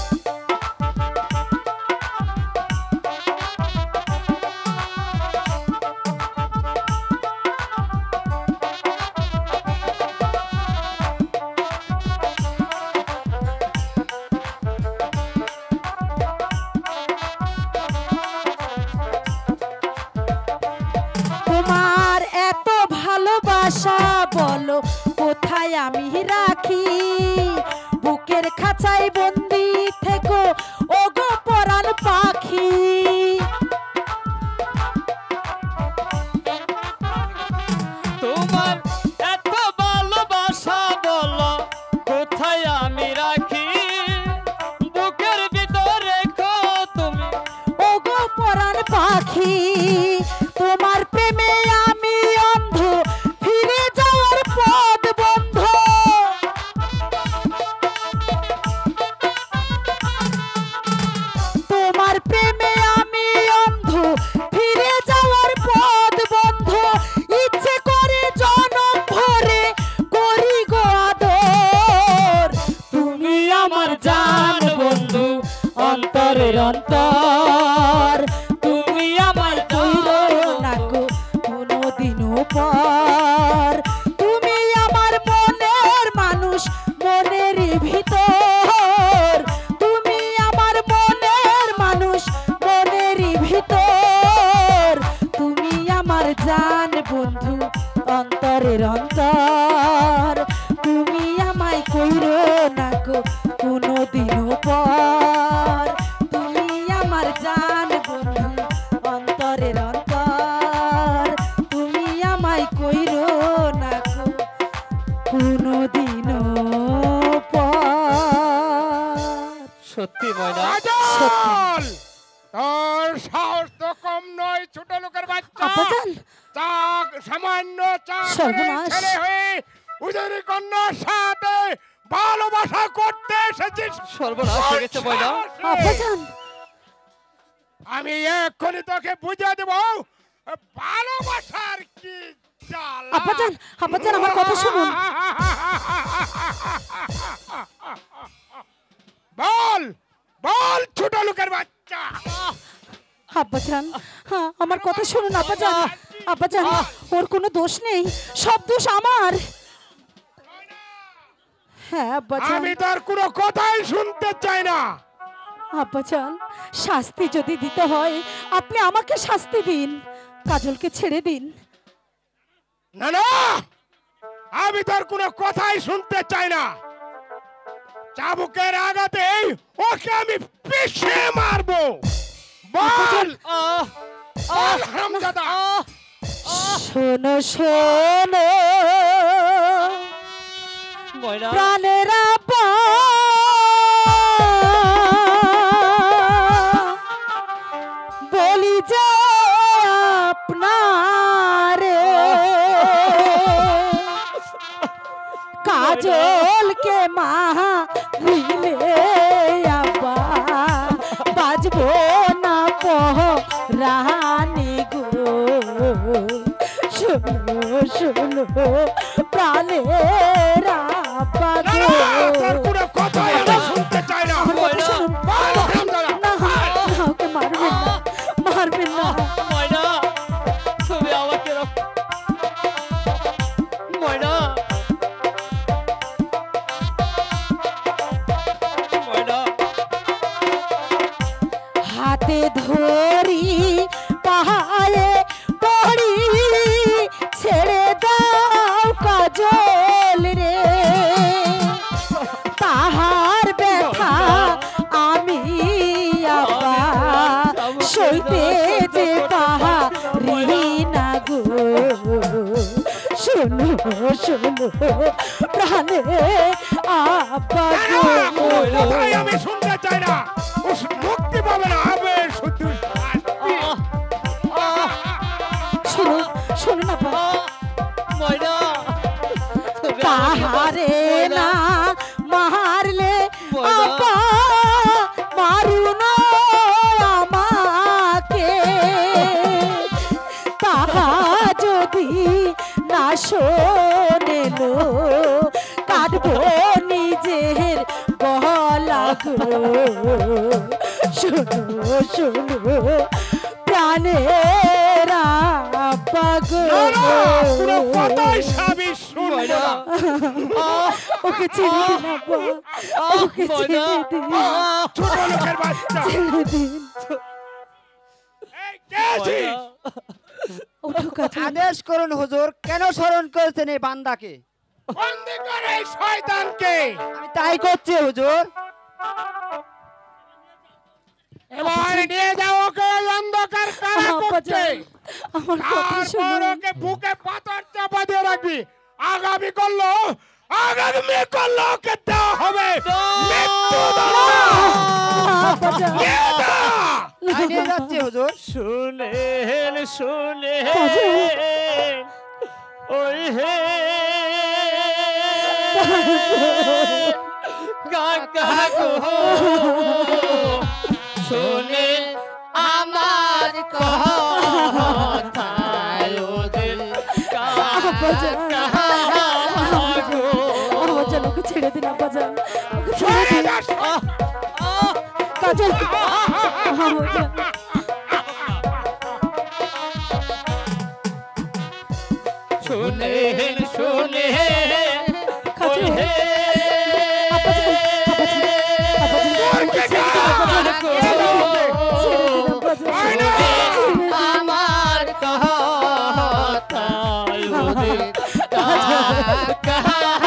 Speaker 8: তোমার এত ভালোবাসা বলো কোথায় আমি রাখি, বুকের খাঁচায় বন্দি থেকো ওগো পরাণ পাখি।
Speaker 9: তোমার এত ভালোবাসা বলো কোথায় আমি রাখি, বুকের ভিতরে তুমি
Speaker 8: ওগো পরাণ পাখি। তোমার প্রেমে আমি অন্ধ, ফিরে যাওয়ার পথ বন্ধ। তোমার প্রেমে আমি অন্ধ, ফিরে যাওয়ার পথ বন্ধ। ইচ্ছে করে জনম ভরে করি গো আদর, তুমি আমার জান বন্ধু অন্তরের অন্তর, তুমি আমায় কইরো না গো কোনোদিনও পর। তুমি আমার মনের মানুষ মনেরই ভিতর, তুমি আমার মনের মানুষ মনেরই ভিতর, তুমি আমার জান বন্ধু অন্তরের অন্তর, তুমি আমায় কইরো না গো কোনোদিনও পর। তুমি আমার জান বন্ধু অন্তরের অন্তর, তুমি আমায় কইরো না গো কোনোদিনও পর।
Speaker 9: সত্যি ময়না,
Speaker 2: কাজল, তোর সাহস তো কম নয় ছোট লোকের বাচ্চা।
Speaker 8: আব্বাজান,
Speaker 2: চা সামান্য চা
Speaker 8: সর্বনাশ।
Speaker 2: ছেলে হয়ে উদের কন্যার সাথে ভালোবাসা করতে এসেছিস।
Speaker 9: সর্বনাশ হয়ে গেছে ময়না।
Speaker 8: আব্বাজান,
Speaker 2: আমি এক্ষুনি তোকে বুঝিয়ে দেব ভালোবাসার কি জ্বালা।
Speaker 8: আব্বাজান, আব্বাজান আমার কথা শুনুন।
Speaker 2: বল বল ছোট লোকের বাচ্চা।
Speaker 8: আব্বাজান, হ্যাঁ আমার কথা শুনুন আব্বাজান। আব্বাজান, ওর কোনো দোষ নেই, সব দোষ আমার। হ্যাঁ আব্বাজান।
Speaker 2: আমি তোর কোনো কথাই শুনতে চাই না।
Speaker 8: আব্বাজান, শাস্তি যদি দিতে হয় আপনি আমাকে শাস্তি দিন, কাজলকে ছেড়ে দিন।
Speaker 2: না না, আমি তোর কোনো কথাই শুনতে চাই না। চাবুকের আঘাতেই ওকে আমি পিষে মারবো। বল বল হারামজাদা।
Speaker 8: শোনো শোনো
Speaker 9: ময়না,
Speaker 8: প্রাণের আব্বা, বলি যে আপনারে কাজলকে মারিলে আব্বা বাজবো না রানী গো। শোনো শোনো প্রাণের আব্বা
Speaker 2: না
Speaker 8: গো।
Speaker 2: না, তোর কোনো কথাই আমি শুনতে চাই না।
Speaker 8: আমার কথা শুনুন।
Speaker 2: বল হারামজাদা।
Speaker 8: না, ওকে মারবেন না, মারবেন না।
Speaker 9: ময়না, তুমি আমাকে ময়না, ময়না,
Speaker 8: হাতে ধরি পাহাড়ে পড়ি ছেড়ে শোনো শোনো প্রাণে আব্বা গো।
Speaker 2: কোনো কথাই আমি শুনতে চাই না। ও মুক্তি পাবে না, হবে শুধু শাস্তি।
Speaker 8: শোনো শোনো না আব্বা।
Speaker 9: ময়না
Speaker 8: তাহারে না মারলে আব্বা মারুন আমাকে, তাহা যদি না শোনেলো কাটবো নিজের গলা গো। শোনো শোনো প্রাণের আব্বা গো।
Speaker 2: কোনো কথাই স্বামী শুনবে না।
Speaker 8: ওকে ছেড়ে দিন আব্বা, ওকে ছেড়ে দিন,
Speaker 2: ছোট লোকের বাচ্চা।
Speaker 8: ছেড়ে দিন।
Speaker 2: এই কে আছিস?
Speaker 8: ওঠো কাজল।
Speaker 4: আদেশ করুন হুজুর, কেন স্মরণ করেছেন এই বান্দাকে?
Speaker 2: বন্দি কর এই শয়তানকে।
Speaker 4: আমি তাই করছি হুজুর।
Speaker 2: এবার নিয়ে যাও ওকে অন্ধকার কারা করতে।
Speaker 8: আমার কথা
Speaker 2: তারপর
Speaker 8: শুনুন।
Speaker 2: ওকে বুকে পাথর চাপা দিয়ে রাখবি। আগামী করলো ওকে দেওয়া হবে মৃত্যুদণ্ড। নিয়ে যা।
Speaker 4: আমি নিয়ে যাচ্ছি হুজুর।
Speaker 9: শুনেন শুনেন ওই হে কাকা গো শুনেন আমার কথা ওদের কাকা গো।
Speaker 8: আব্বাজান ওকে ছেড়ে দিন আব্বাজান, ওকে ছেড়ে দিন। কাজল আব্বাজান।
Speaker 9: শুনেন শুনেন ওই হে আমার কথা ওদের কাকা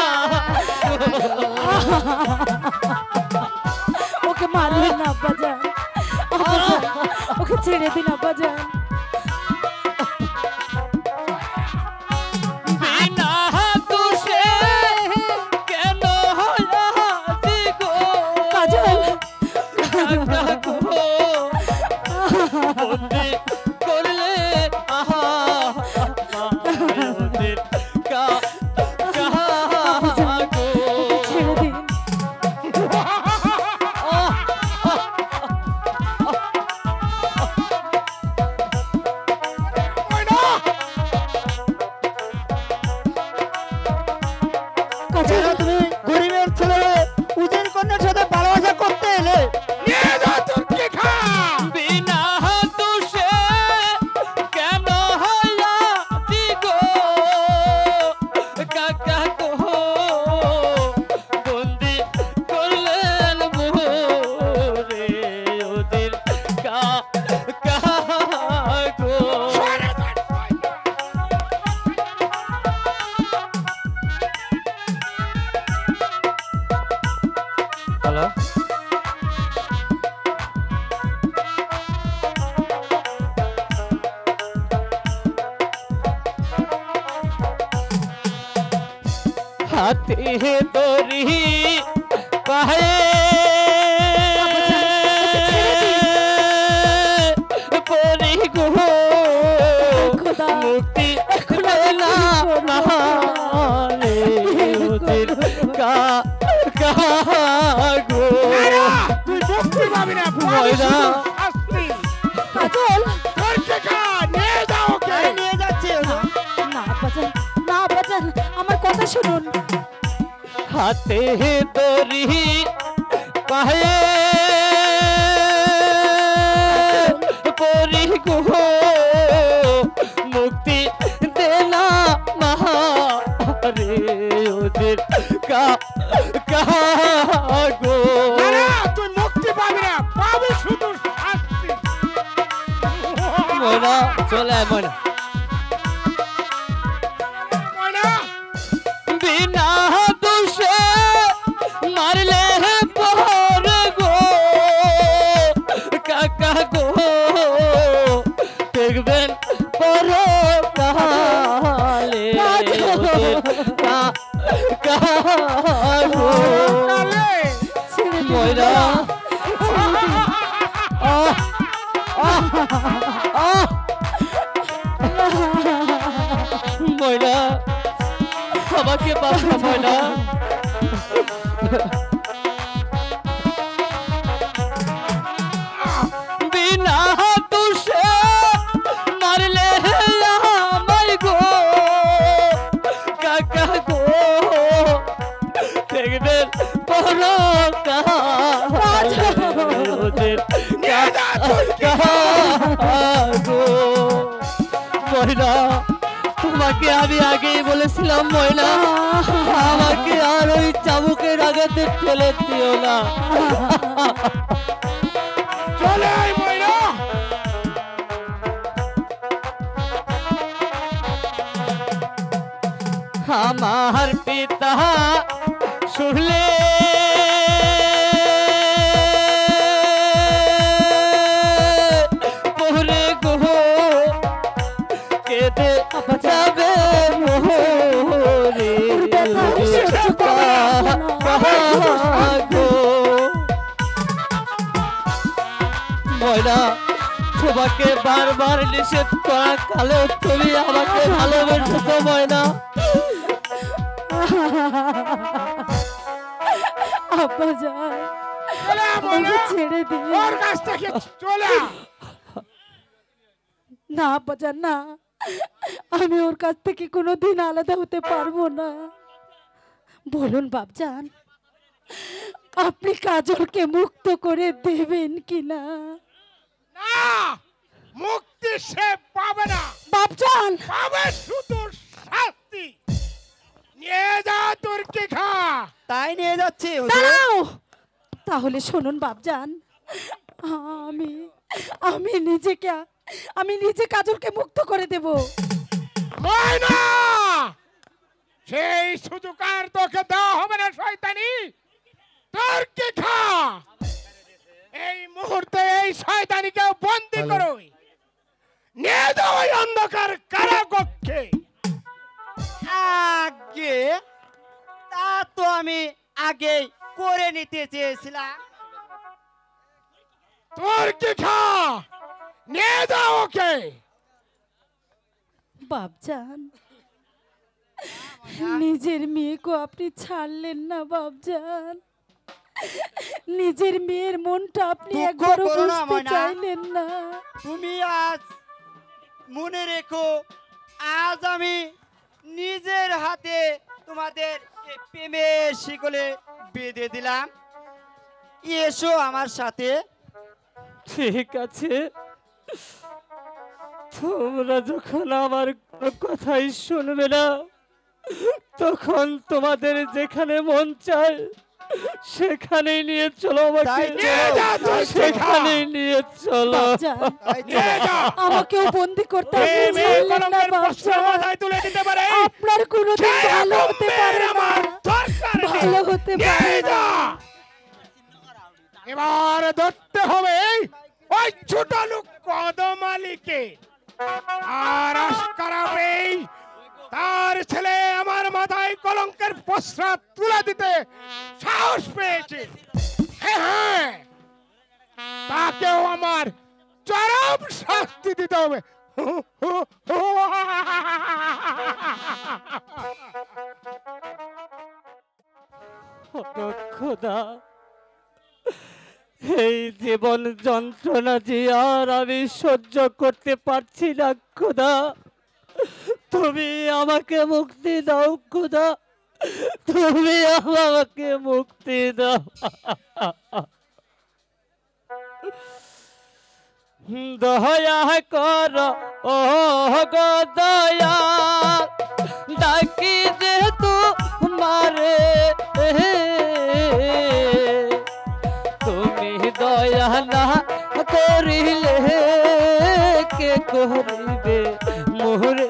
Speaker 8: ওকে মারবেন না আব্বাজান, আব্বাজান ওকে ছেড়ে দিন আব্বাজান।
Speaker 9: বিনা দোষে কেন হলাছি গো
Speaker 8: কাজল
Speaker 9: কাকা গো বন্দি করলে আহা ওদের কাকা গো।
Speaker 8: ছেড়ে দিন।
Speaker 4: কেন তুমি গরিবের ছেলে হয়ে উজির কন্যার সাথে ভালোবাসা করতে এলে?
Speaker 2: নিয়ে যা তুর্কি খা।
Speaker 9: বিনা দোষে কেন হলাছি গো কাকা গো বন্দি করলেন মোরে ওদের কাকা গো। হ্যালো হাতে দড়ি পায়ে পরি গো
Speaker 8: খোদা
Speaker 9: মুক্তি পেলা নালে ওদের কাকা গো।
Speaker 2: তুই মুক্তি পাবি না, পাবি
Speaker 9: ময়না।
Speaker 2: শুধু শাস্তি।
Speaker 8: কাজল
Speaker 2: তুর্কি খা, নিয়ে যা ওকে।
Speaker 4: আমি নিয়ে যাচ্ছি হুজুর।
Speaker 8: না আব্বাজান, না আব্বাজান আমার কথা শুনুন।
Speaker 9: হাতে দড়ি পায়ে পরি গো মুক্তি দেলা মারে ওদের কাকা গো।
Speaker 2: না, না, তুই মুক্তি পাবি না, পাবি শুধু শাস্তি।
Speaker 9: ময়না চলে আয় ময়না।
Speaker 2: ময়না,
Speaker 9: বিনা দোষে মারলে পর গো কাকা গো দেখবেন পর কালে তোদের কাগো ময়না ময়না আমাকে বাঁচা ময়না বিনা দোষে মারলে আমায় গো কাকা গো দেখবেন পরকালের গো ময়না তোমাকে আমি আগেই বলেছিলাম ময়না আমাকে আর ওই চাবুকের আঘাতে ফেলে দিও না
Speaker 2: চলে আয় ময়না
Speaker 9: আমার পিতা শুনলে পরে গো কেঁদে যাবে মোরে গো ময়না তোমাকে বারবার নিষেধ করা কালেও তুমি আমাকে ভালোবেসেছো ময়না
Speaker 8: আব্বা যান
Speaker 2: চলে আয় ময়না
Speaker 8: ছেড়ে দিন
Speaker 2: ওর কাছ থেকে চলে আয়।
Speaker 8: না আব্বা যান না আমি ওর কাছ থেকে কোনোদিন আলাদা হতে পারবো না বলুন বাপজান আপনি কাজলকে মুক্ত করে দেবেন কিনা
Speaker 2: না মুক্তি সে পাবে না
Speaker 8: বাপজান
Speaker 2: পাবে শুধু শাস্তি নিয়ে যা তোর কি খা
Speaker 4: তাই নিয়ে যাচ্ছি
Speaker 8: দাঁড়াও তাহলে শুনুন বাপজান আমি আমি নিজে কাজলকে মুক্ত করে দেব
Speaker 2: ময়না সেই সুযোগ আর তোকে দেওয়া হবে না শয়তানি তোর কি খা এই মুহূর্তে এই শয়তানিকে বন্দি করো নিয়ে যাও ওই অন্ধকার কারাকক্ষে
Speaker 4: আগে তা তো আমি আগেই করে নিতে চেয়েছিলাম
Speaker 2: তোর কি খা নিয়ে যাও ওকে
Speaker 8: বাপজান নিজের মেয়েকে আপনি ছাড়লেন না বাপজান নিজের মেয়ের মনটা আপনি
Speaker 4: দুঃখ
Speaker 8: একবারও
Speaker 4: করো না,
Speaker 8: বুঝতে
Speaker 4: ময়না।
Speaker 8: চাইলেন না
Speaker 4: তুমি আজ মনে রেখো আজ আমি নিজের হাতে তোমাদের এই প্রেমের শিকলে বেঁধে দিলাম এসো আমার সাথে
Speaker 9: ঠিক আছে তোমরা যখন আমার কোনো কথাই শুনবে না তখন তোমাদের যেখানে মন চায় সেখানে নিয়ে চলো আমাকে সেখানে নিয়ে চলো
Speaker 8: বাপজান
Speaker 2: নিয়ে যা
Speaker 8: আমাকেও বন্দি করতে আপনি
Speaker 2: এই মেয়ে
Speaker 8: ছাড়লেন না
Speaker 2: কলঙ্কের প্রশ্ন
Speaker 8: বাপজান
Speaker 2: মাথায় তুলে দিতে পারে
Speaker 8: আপনার কোনোদিন
Speaker 2: সেই
Speaker 8: ভালো
Speaker 2: রকম
Speaker 8: হতে
Speaker 2: মেয়ের
Speaker 8: পারে না
Speaker 2: আমার দরকার নেই।
Speaker 8: ভালো হতে
Speaker 2: নিয়ে
Speaker 8: পারে না
Speaker 2: যা। এবার ধরতে হবে ওই ছোট লোক কদমালিকে আর আশকারাবে তার ছেলে আমার মাথায় কলঙ্কের পশ্রা তুলে দিতে সাহস পেয়েছে হ্যাঁ তাকেও আমার চরম শাস্তি দিতে হবে
Speaker 9: খোদা এই জীবন যন্ত্রণা যে আর আমি সহ্য করতে পারছি না খোদা তুমি আমাকে মুক্তি দাও খোদা তুমি আমাকে মুক্তি দাও দয়া কর ও গো দয়া ডাকি যেহেতু মারে তুমি দয়া না করিলে কে করিবে মোরে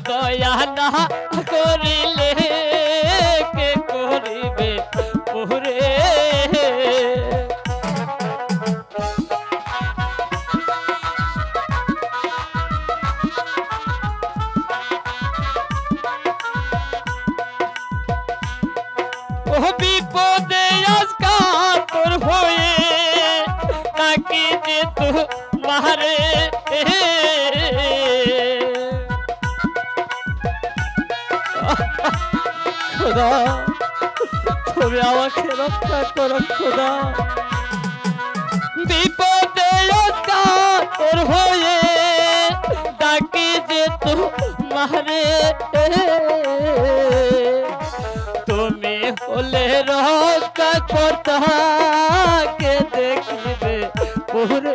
Speaker 9: দয়া না করিলে কে করিবে মোরে ও বিপদে আজকাল তোর হয়ে তাকে যে তো মারে খোদা তুমি আমাকে রক্ষা করো খোদা বিপদে আজকাল তোর হয়ে তাকে যে তো মারে তুমি হলে রক্ষা করতা কে দেখবে পুরে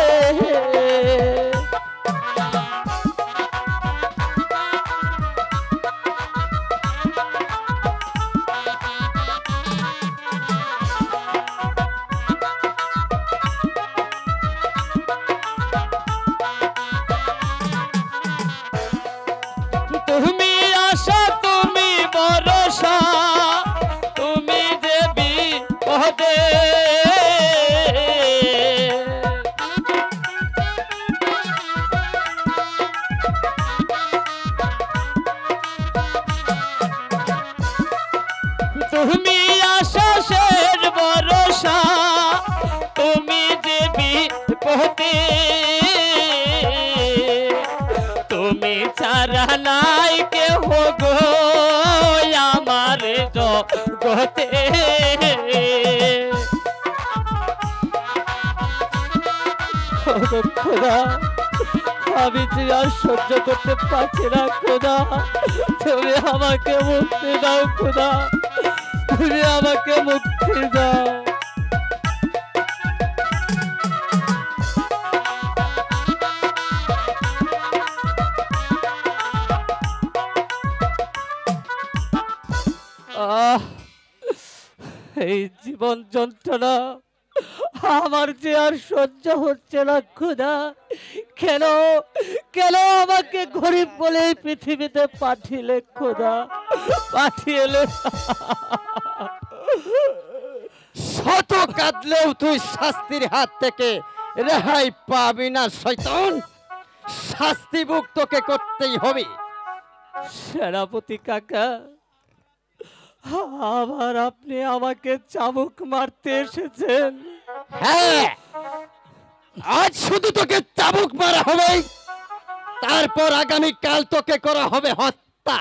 Speaker 9: তুমি আশা তুমি ভরসা তুমি দেবী পদে তুমি আশা শের ভরসা তুমি দেবী পদে তুমি ছাড়া নাই কেহ গো আমার জগতে খোদা আমি যে আর সহ্য করতে পারছি না খোদা তুমি আমাকে মুক্তি দাও খোদা তুমি আমাকে মুক্তি দাও এই জীবন যন্ত্রণা আমার যে আর সহ্য হচ্ছে না খোদা কেন কেন আমাকে গরিব বলে এই পৃথিবীতে পাঠিলে খোদা পাঠিয়েলে
Speaker 1: শত কাঁদলেও তুই শাস্তির হাত থেকে রেহাই পাবি না শয়তান শাস্তি ভোগ তোকে করতেই হবে
Speaker 9: সেনাপতি কাকা আবার আপনি আমাকে চাবুক মারতে এসেছেন
Speaker 1: হ্যাঁ আজ শুধু তোকে চাবুক মারা হবে তারপর আগামী কাল তোকে করা হবে হত্যা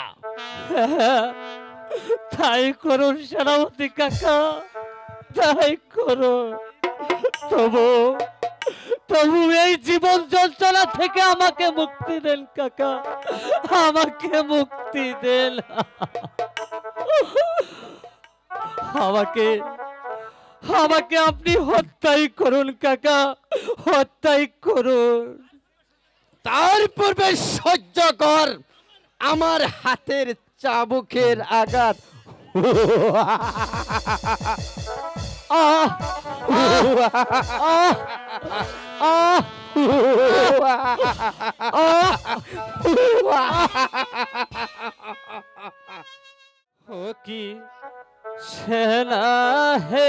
Speaker 9: তাই করুন সেনাপতি কাকা তাই করুন তবু তবু এই জীবন যন্ত্রণা থেকে আমাকে মুক্তি দেন কাকা আমাকে মুক্তি দেন আমাকে আমাকে আপনি হত্যাই করুন কাকা হত্যাই করুন
Speaker 1: তার পূর্বে সহ্য কর আমার হাতের চাবুকের আঘাত
Speaker 9: আহ আহ আহ ও কি সেনা হে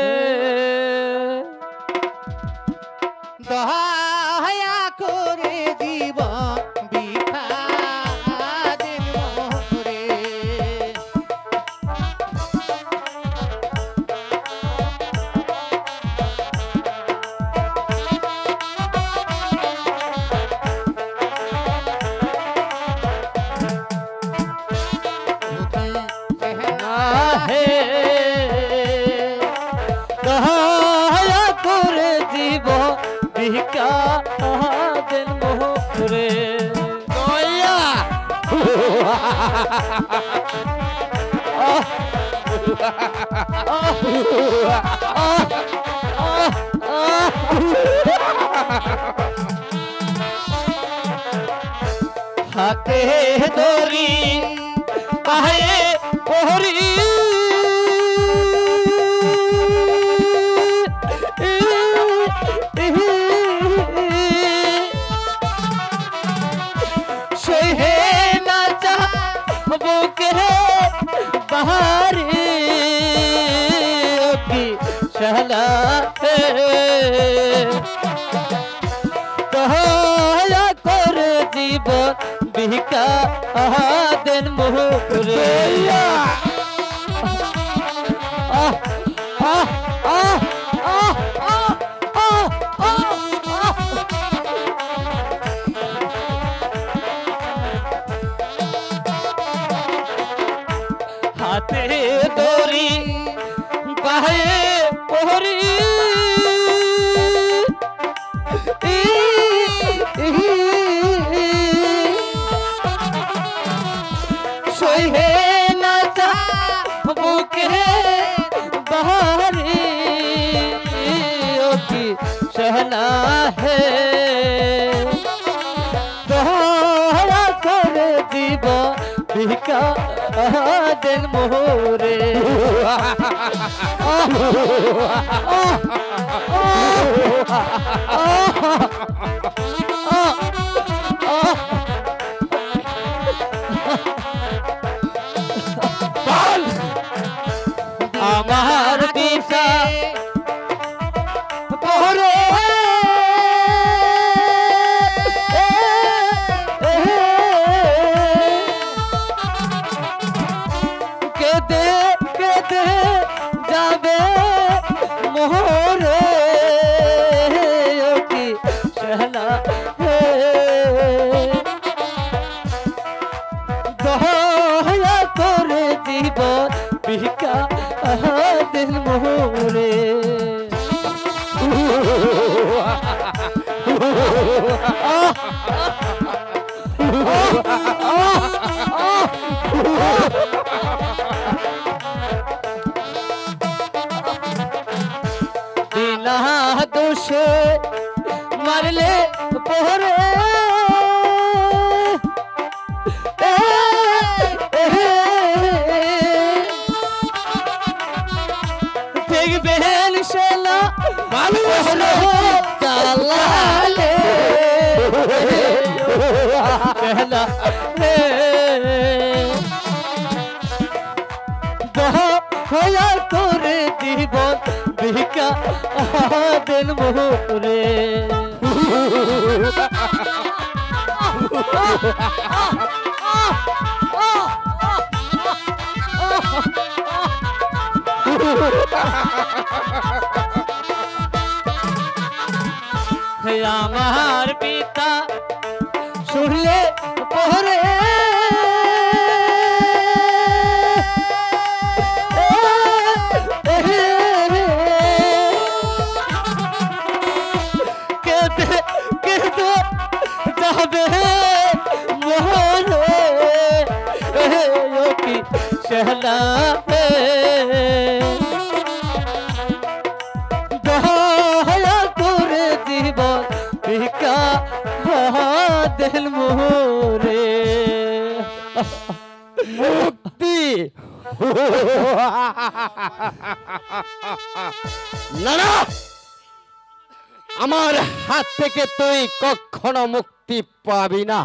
Speaker 5: দয়া করে জীবন বিখা দিন মোরে
Speaker 9: হে দয়া করে জীব বিকা দেন মোহরে
Speaker 1: দয়া
Speaker 9: হাতে দড়ি পায়ে ওহরি সহে না बुके बहारी की शहला है दया कर जीवन बिका दिन मुहरे हाथे डोरी बाहे पोहरी सोहे ना जा बुके बहारी की शहना है दया कर जीवा बिका दिन मोरे আমার দিশা পরে কেদে কেদে যাবে মোহরে কি শহনা হে দয়া করে জীবন বিকা দিল মোহরে बिना दोषे मारले पोहरे দেখবেন শালা ভালোবাসলো চালালে कहना দয়া করে জীবন বিকা দিল মোরে আমার পিতা শুনলে পরে কেঁদে কেঁদে যাবে মোহরে কি শহনা দয়া করে জীবন বিকা দিল মোরে
Speaker 1: মুক্তি না না আমার হাত থেকে তুই কখনো মুক্তি পাবি না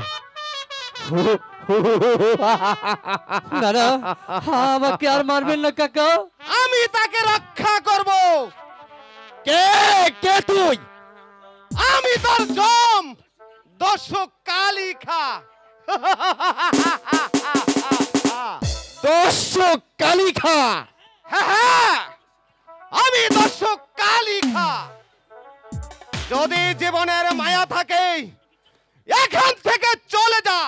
Speaker 9: না আমাকে আর মারবেন না কাকা
Speaker 5: আমি তাকে রক্ষা করব।
Speaker 1: কে কে তুই
Speaker 5: আমি তোর জম দর্শক কালিখা
Speaker 1: দর্শক কালিখা
Speaker 5: হ্যাঁ আমি দর্শক কালিখা যদি জীবনের মায়া থাকে এখান থেকে চলে যা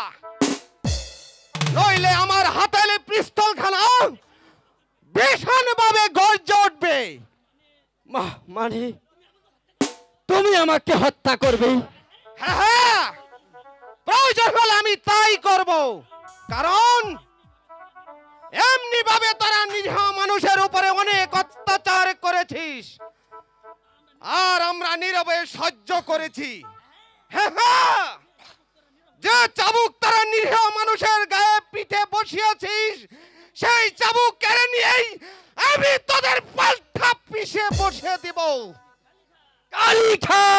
Speaker 5: নইলে আমার হাতে পিস্তলখানা ভীষণ ভাবে গর্জে উঠবে
Speaker 1: মানে তুমি আমাকে হত্যা করবে
Speaker 5: হ্যাঁ প্রয়োজন হলে আমি তাই করব কারণ এমনি ভাবে তারা নিরীহ মানুষের উপরে অনেক অত্যাচার করেছিস আর আমরা নীরবে সহ্য করেছি হ্যাঁ যে চাবুক তারা নিরীহ মানুষের গায়ে পিঠে বসিয়েছিস সেই চাবুক কেড়ে নিয়েই আমি তোদের পাল্টা পিষে বসিয়ে দিব কালিখা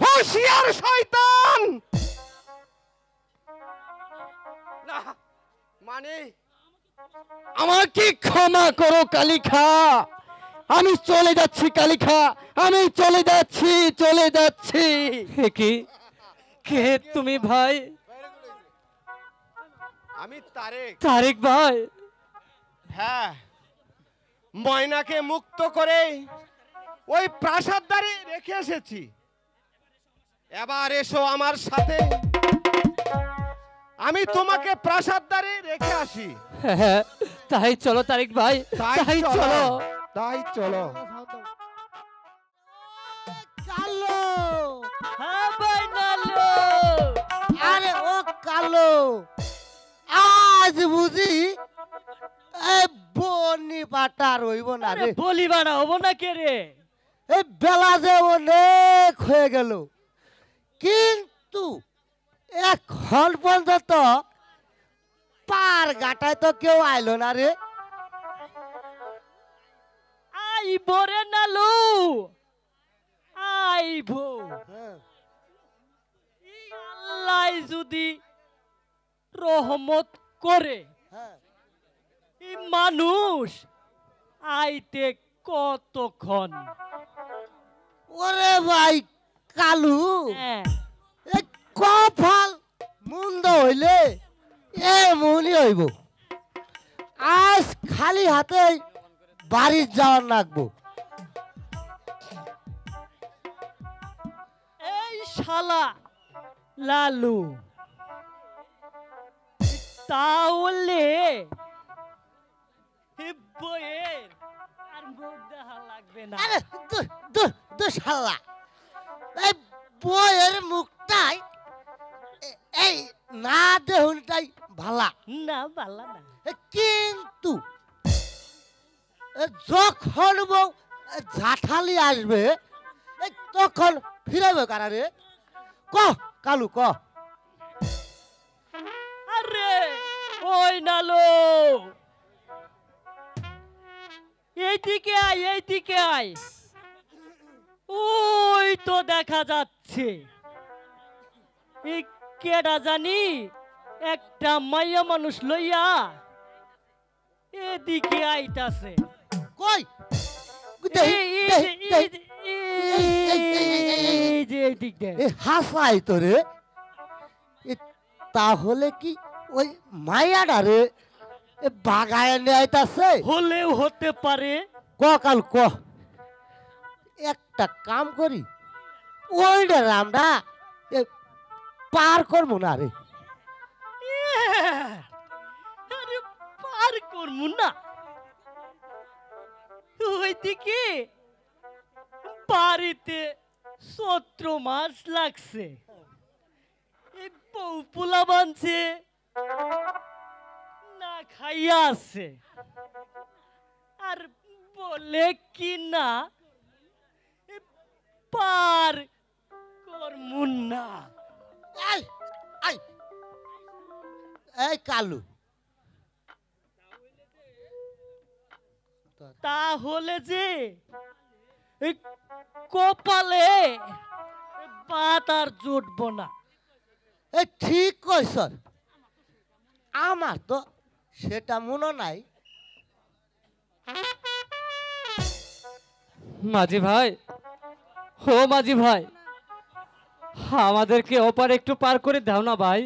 Speaker 5: হুঁশিয়ার শয়তান না মানে
Speaker 1: আমাকে ক্ষমা করো কালিখা, আমি চলে যাচ্ছি কালিখা, আমি চলে যাচ্ছি, চলে যাচ্ছি।
Speaker 9: কি কে তুমি ভাই?
Speaker 5: আমি তারেক।
Speaker 9: তারেক ভাই?
Speaker 5: হ্যাঁ, ময়নাকে মুক্ত করে ওই প্রাসাদদারে রেখে এসেছি। এবার এসো আমার সাথে, আমি তোমাকে প্রাসাদদারে রেখে আসি।
Speaker 9: হ্যাঁ, তাই চলো তারেক ভাই, তাই চলো।
Speaker 5: তাই চলো।
Speaker 4: কালো,
Speaker 9: হ্যাঁ ভাই নালো।
Speaker 4: আরে ও কালো, আজ বুঝি এই বনি পাটা রইব না রে।
Speaker 9: বলি বাড়া হবো না কে রে?
Speaker 4: এই বেলা যে অনেক হয়ে গেল, কিন্তু এখন পর্যন্ত পার ঘাটায় তো কেউ আইলো না রে।
Speaker 9: আইব রে নালু, আইব। আল্লাহ যদি রহমত করে এই মানুষ আইতে কতক্ষণ?
Speaker 4: ওরে ভাই কালু,
Speaker 9: হ্যাঁ,
Speaker 4: এই কপাল মুন্দ হইলে এমনই হইব। আজ খালি হাতে বাড়ি যাওয়ার লাগবো।
Speaker 9: এই শালা লালু, তাহলে এ বইয়ের আর মুখ দেখা লাগবে না।
Speaker 4: আরে শালা, এই বইয়ের মুখটাই এই না দেহুনটাই ভালা,
Speaker 9: না ভালো না।
Speaker 4: কিন্তু যখন বউ ঝাঁঠালি আসবে তখন ফিরাবে কারা রে? ক কালু ক।
Speaker 9: আরে ওই নালো, এইদিকে আয়, এইদিকে আয়। ওই তো দেখা যাচ্ছে এই কেডা জানি একটা মাইয়া মানুষ লইয়া এদিকে আইতাছে।
Speaker 4: কই হাসাই তো রে। তাহলে কি ওই মায়াডা রে বাগায় নিয়ে
Speaker 9: হলেও হতে পারে।
Speaker 4: ক কাল ক, একটা কাম করি, ওইটা আমরা পার করবো না রে।
Speaker 9: আরে পার করবো না? ওইদিকে বাড়িতে 17 মাস লাগছে, এই বউ পোলা বানছে না খাইয়া আছে, আর বলে কি না পার করমু না।
Speaker 4: এই কালু,
Speaker 9: তাহলে যে এই কপালে বাত আর জুটব না।
Speaker 4: ঠিক কইস, আমার তো সেটা মনে নাই।
Speaker 9: মাঝি ভাই, ও মাঝি ভাই, আমাদেরকে ওপারে একটু পার করে দাও না ভাই।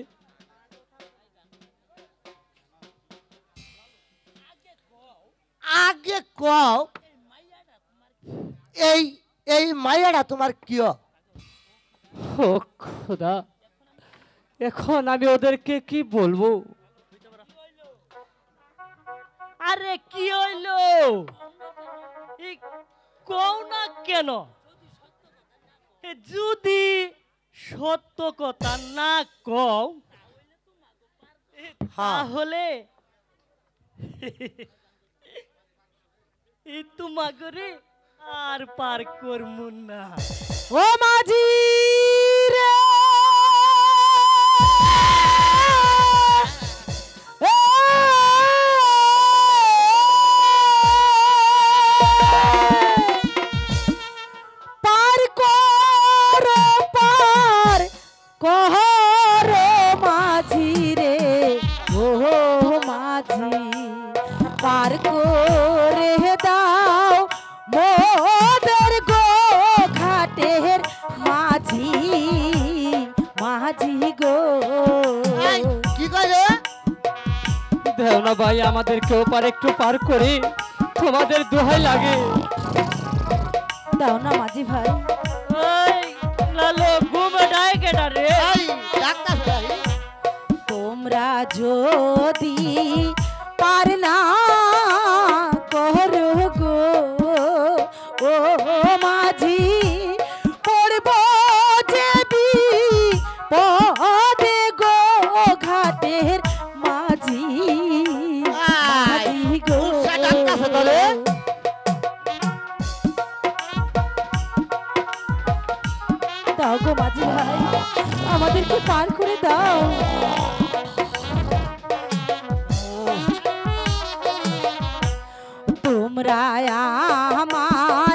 Speaker 4: আগে কও, এই এই মাইয়াটা তোমার কি?
Speaker 9: ও খোদা, এখন আমি ওদেরকে কি বলবো? আরে কি হইলো কও না কেন? যদি সত্য কথা না কও তাহলে তোমাকে আর পার করবো না।
Speaker 3: ও মাঝি রে, পার কর, পার কর মাঝি রে, ও মা
Speaker 8: করে দাও মোদের গো ঘাটের মাঝি মাঝি গো।
Speaker 4: কি করে
Speaker 9: দেও না ভাই, আমাদেরকে ওপার একটু পার করে, তোমাদের দোহাই লাগে।
Speaker 8: দাও না মাঝি ভাই।
Speaker 9: লালো ঘুমে ডায় কেডা রে?
Speaker 4: এই ডাক্তার ভাই
Speaker 8: তোমরা যদি পার না করো গো ও মাঝি পড়ব যেবি পদে গো ঘাটের মাঝি মাঝি গো।
Speaker 4: ডাক্তার ধরে
Speaker 8: দাও গো মাঝি ভাই, আমাদেরকে পার করে দাও। তোমরা আমার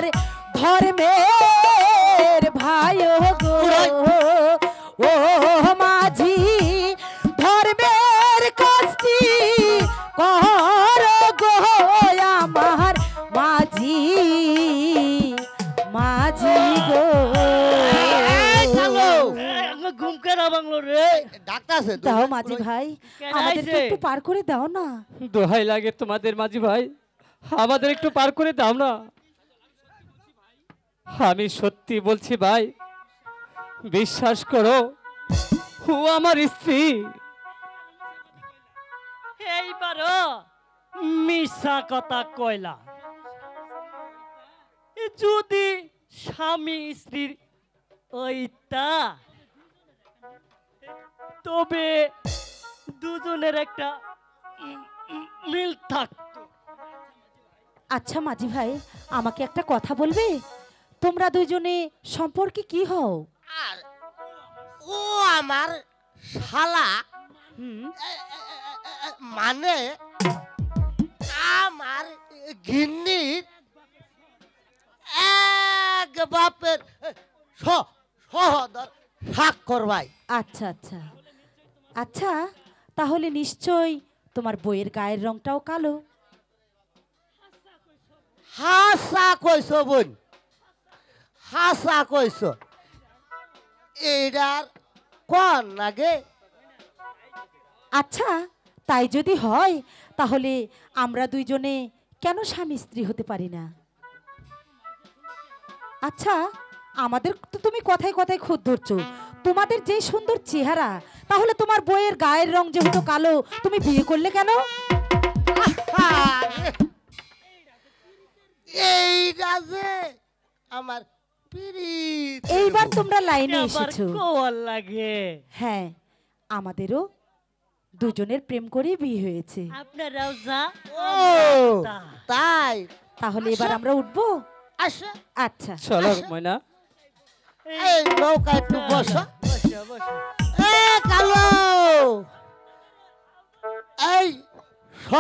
Speaker 8: ধর্মের ভাই গো ও মাঝি ধর্মের কাজটি কর গো আমার মাঝি মাঝি গো।
Speaker 9: ঘুম কেনা বাংলো রে?
Speaker 4: ডাক্তার
Speaker 8: দাও মাঝি ভাই, আমাদেরকে একটু পার করে দাও না।
Speaker 9: দোহাই লাগে তোমাদের মাঝি ভাই, আমাদের একটু পার করে দাও না। আমি সত্যি বলছি ভাই, বিশ্বাস করো, ও আমার স্ত্রী। এইবারও মিশা কথা কইলা। যদি স্বামী স্ত্রীর ওইটা, তবে দুজনের একটা মিল থাকতো।
Speaker 8: আচ্ছা মাঝি ভাই, আমাকে একটা কথা বলবে, তোমরা দুজনে সম্পর্কে কি হও?
Speaker 4: আর ও আমার শালা মানে আমার গিন্নির এক বাপের সহদর স্বাক্ষর ভাই।
Speaker 8: আচ্ছা আচ্ছা আচ্ছা, তাহলে নিশ্চয় তোমার বইয়ের গায়ের রংটাও কালো।
Speaker 4: হাসা কইছ বোন, হাসা কইছ। এইটার কোন নাগে?
Speaker 8: আচ্ছা তাই যদি হয়, তাহলে আমরা দুইজনে কেন স্বামী স্ত্রী হতে পারি না? আচ্ছা, আমাদের তো তুমি কথায় কথায় খুদ ধরছো, তোমাদের যে সুন্দর চেহারা, তাহলে তোমার বইয়ের গায়ের রং যেহেতু কালো, তুমি বিয়ে করলে কেন?
Speaker 4: এইটা যে আমার পিরিত।
Speaker 8: এইবার তোমরা লাইনে এসেছো।
Speaker 9: লাগে
Speaker 8: হ্যাঁ, আমাদেরও দুজনের প্রেম করে বিয়ে হয়েছে।
Speaker 9: আপনারাও যা।
Speaker 4: ও তাই,
Speaker 8: তাহলে এবার আমরা উঠবো।
Speaker 4: আসো
Speaker 8: আচ্ছা
Speaker 9: চলো ময়না।
Speaker 4: এই নৌকা একটু বসো। এ কালো, এই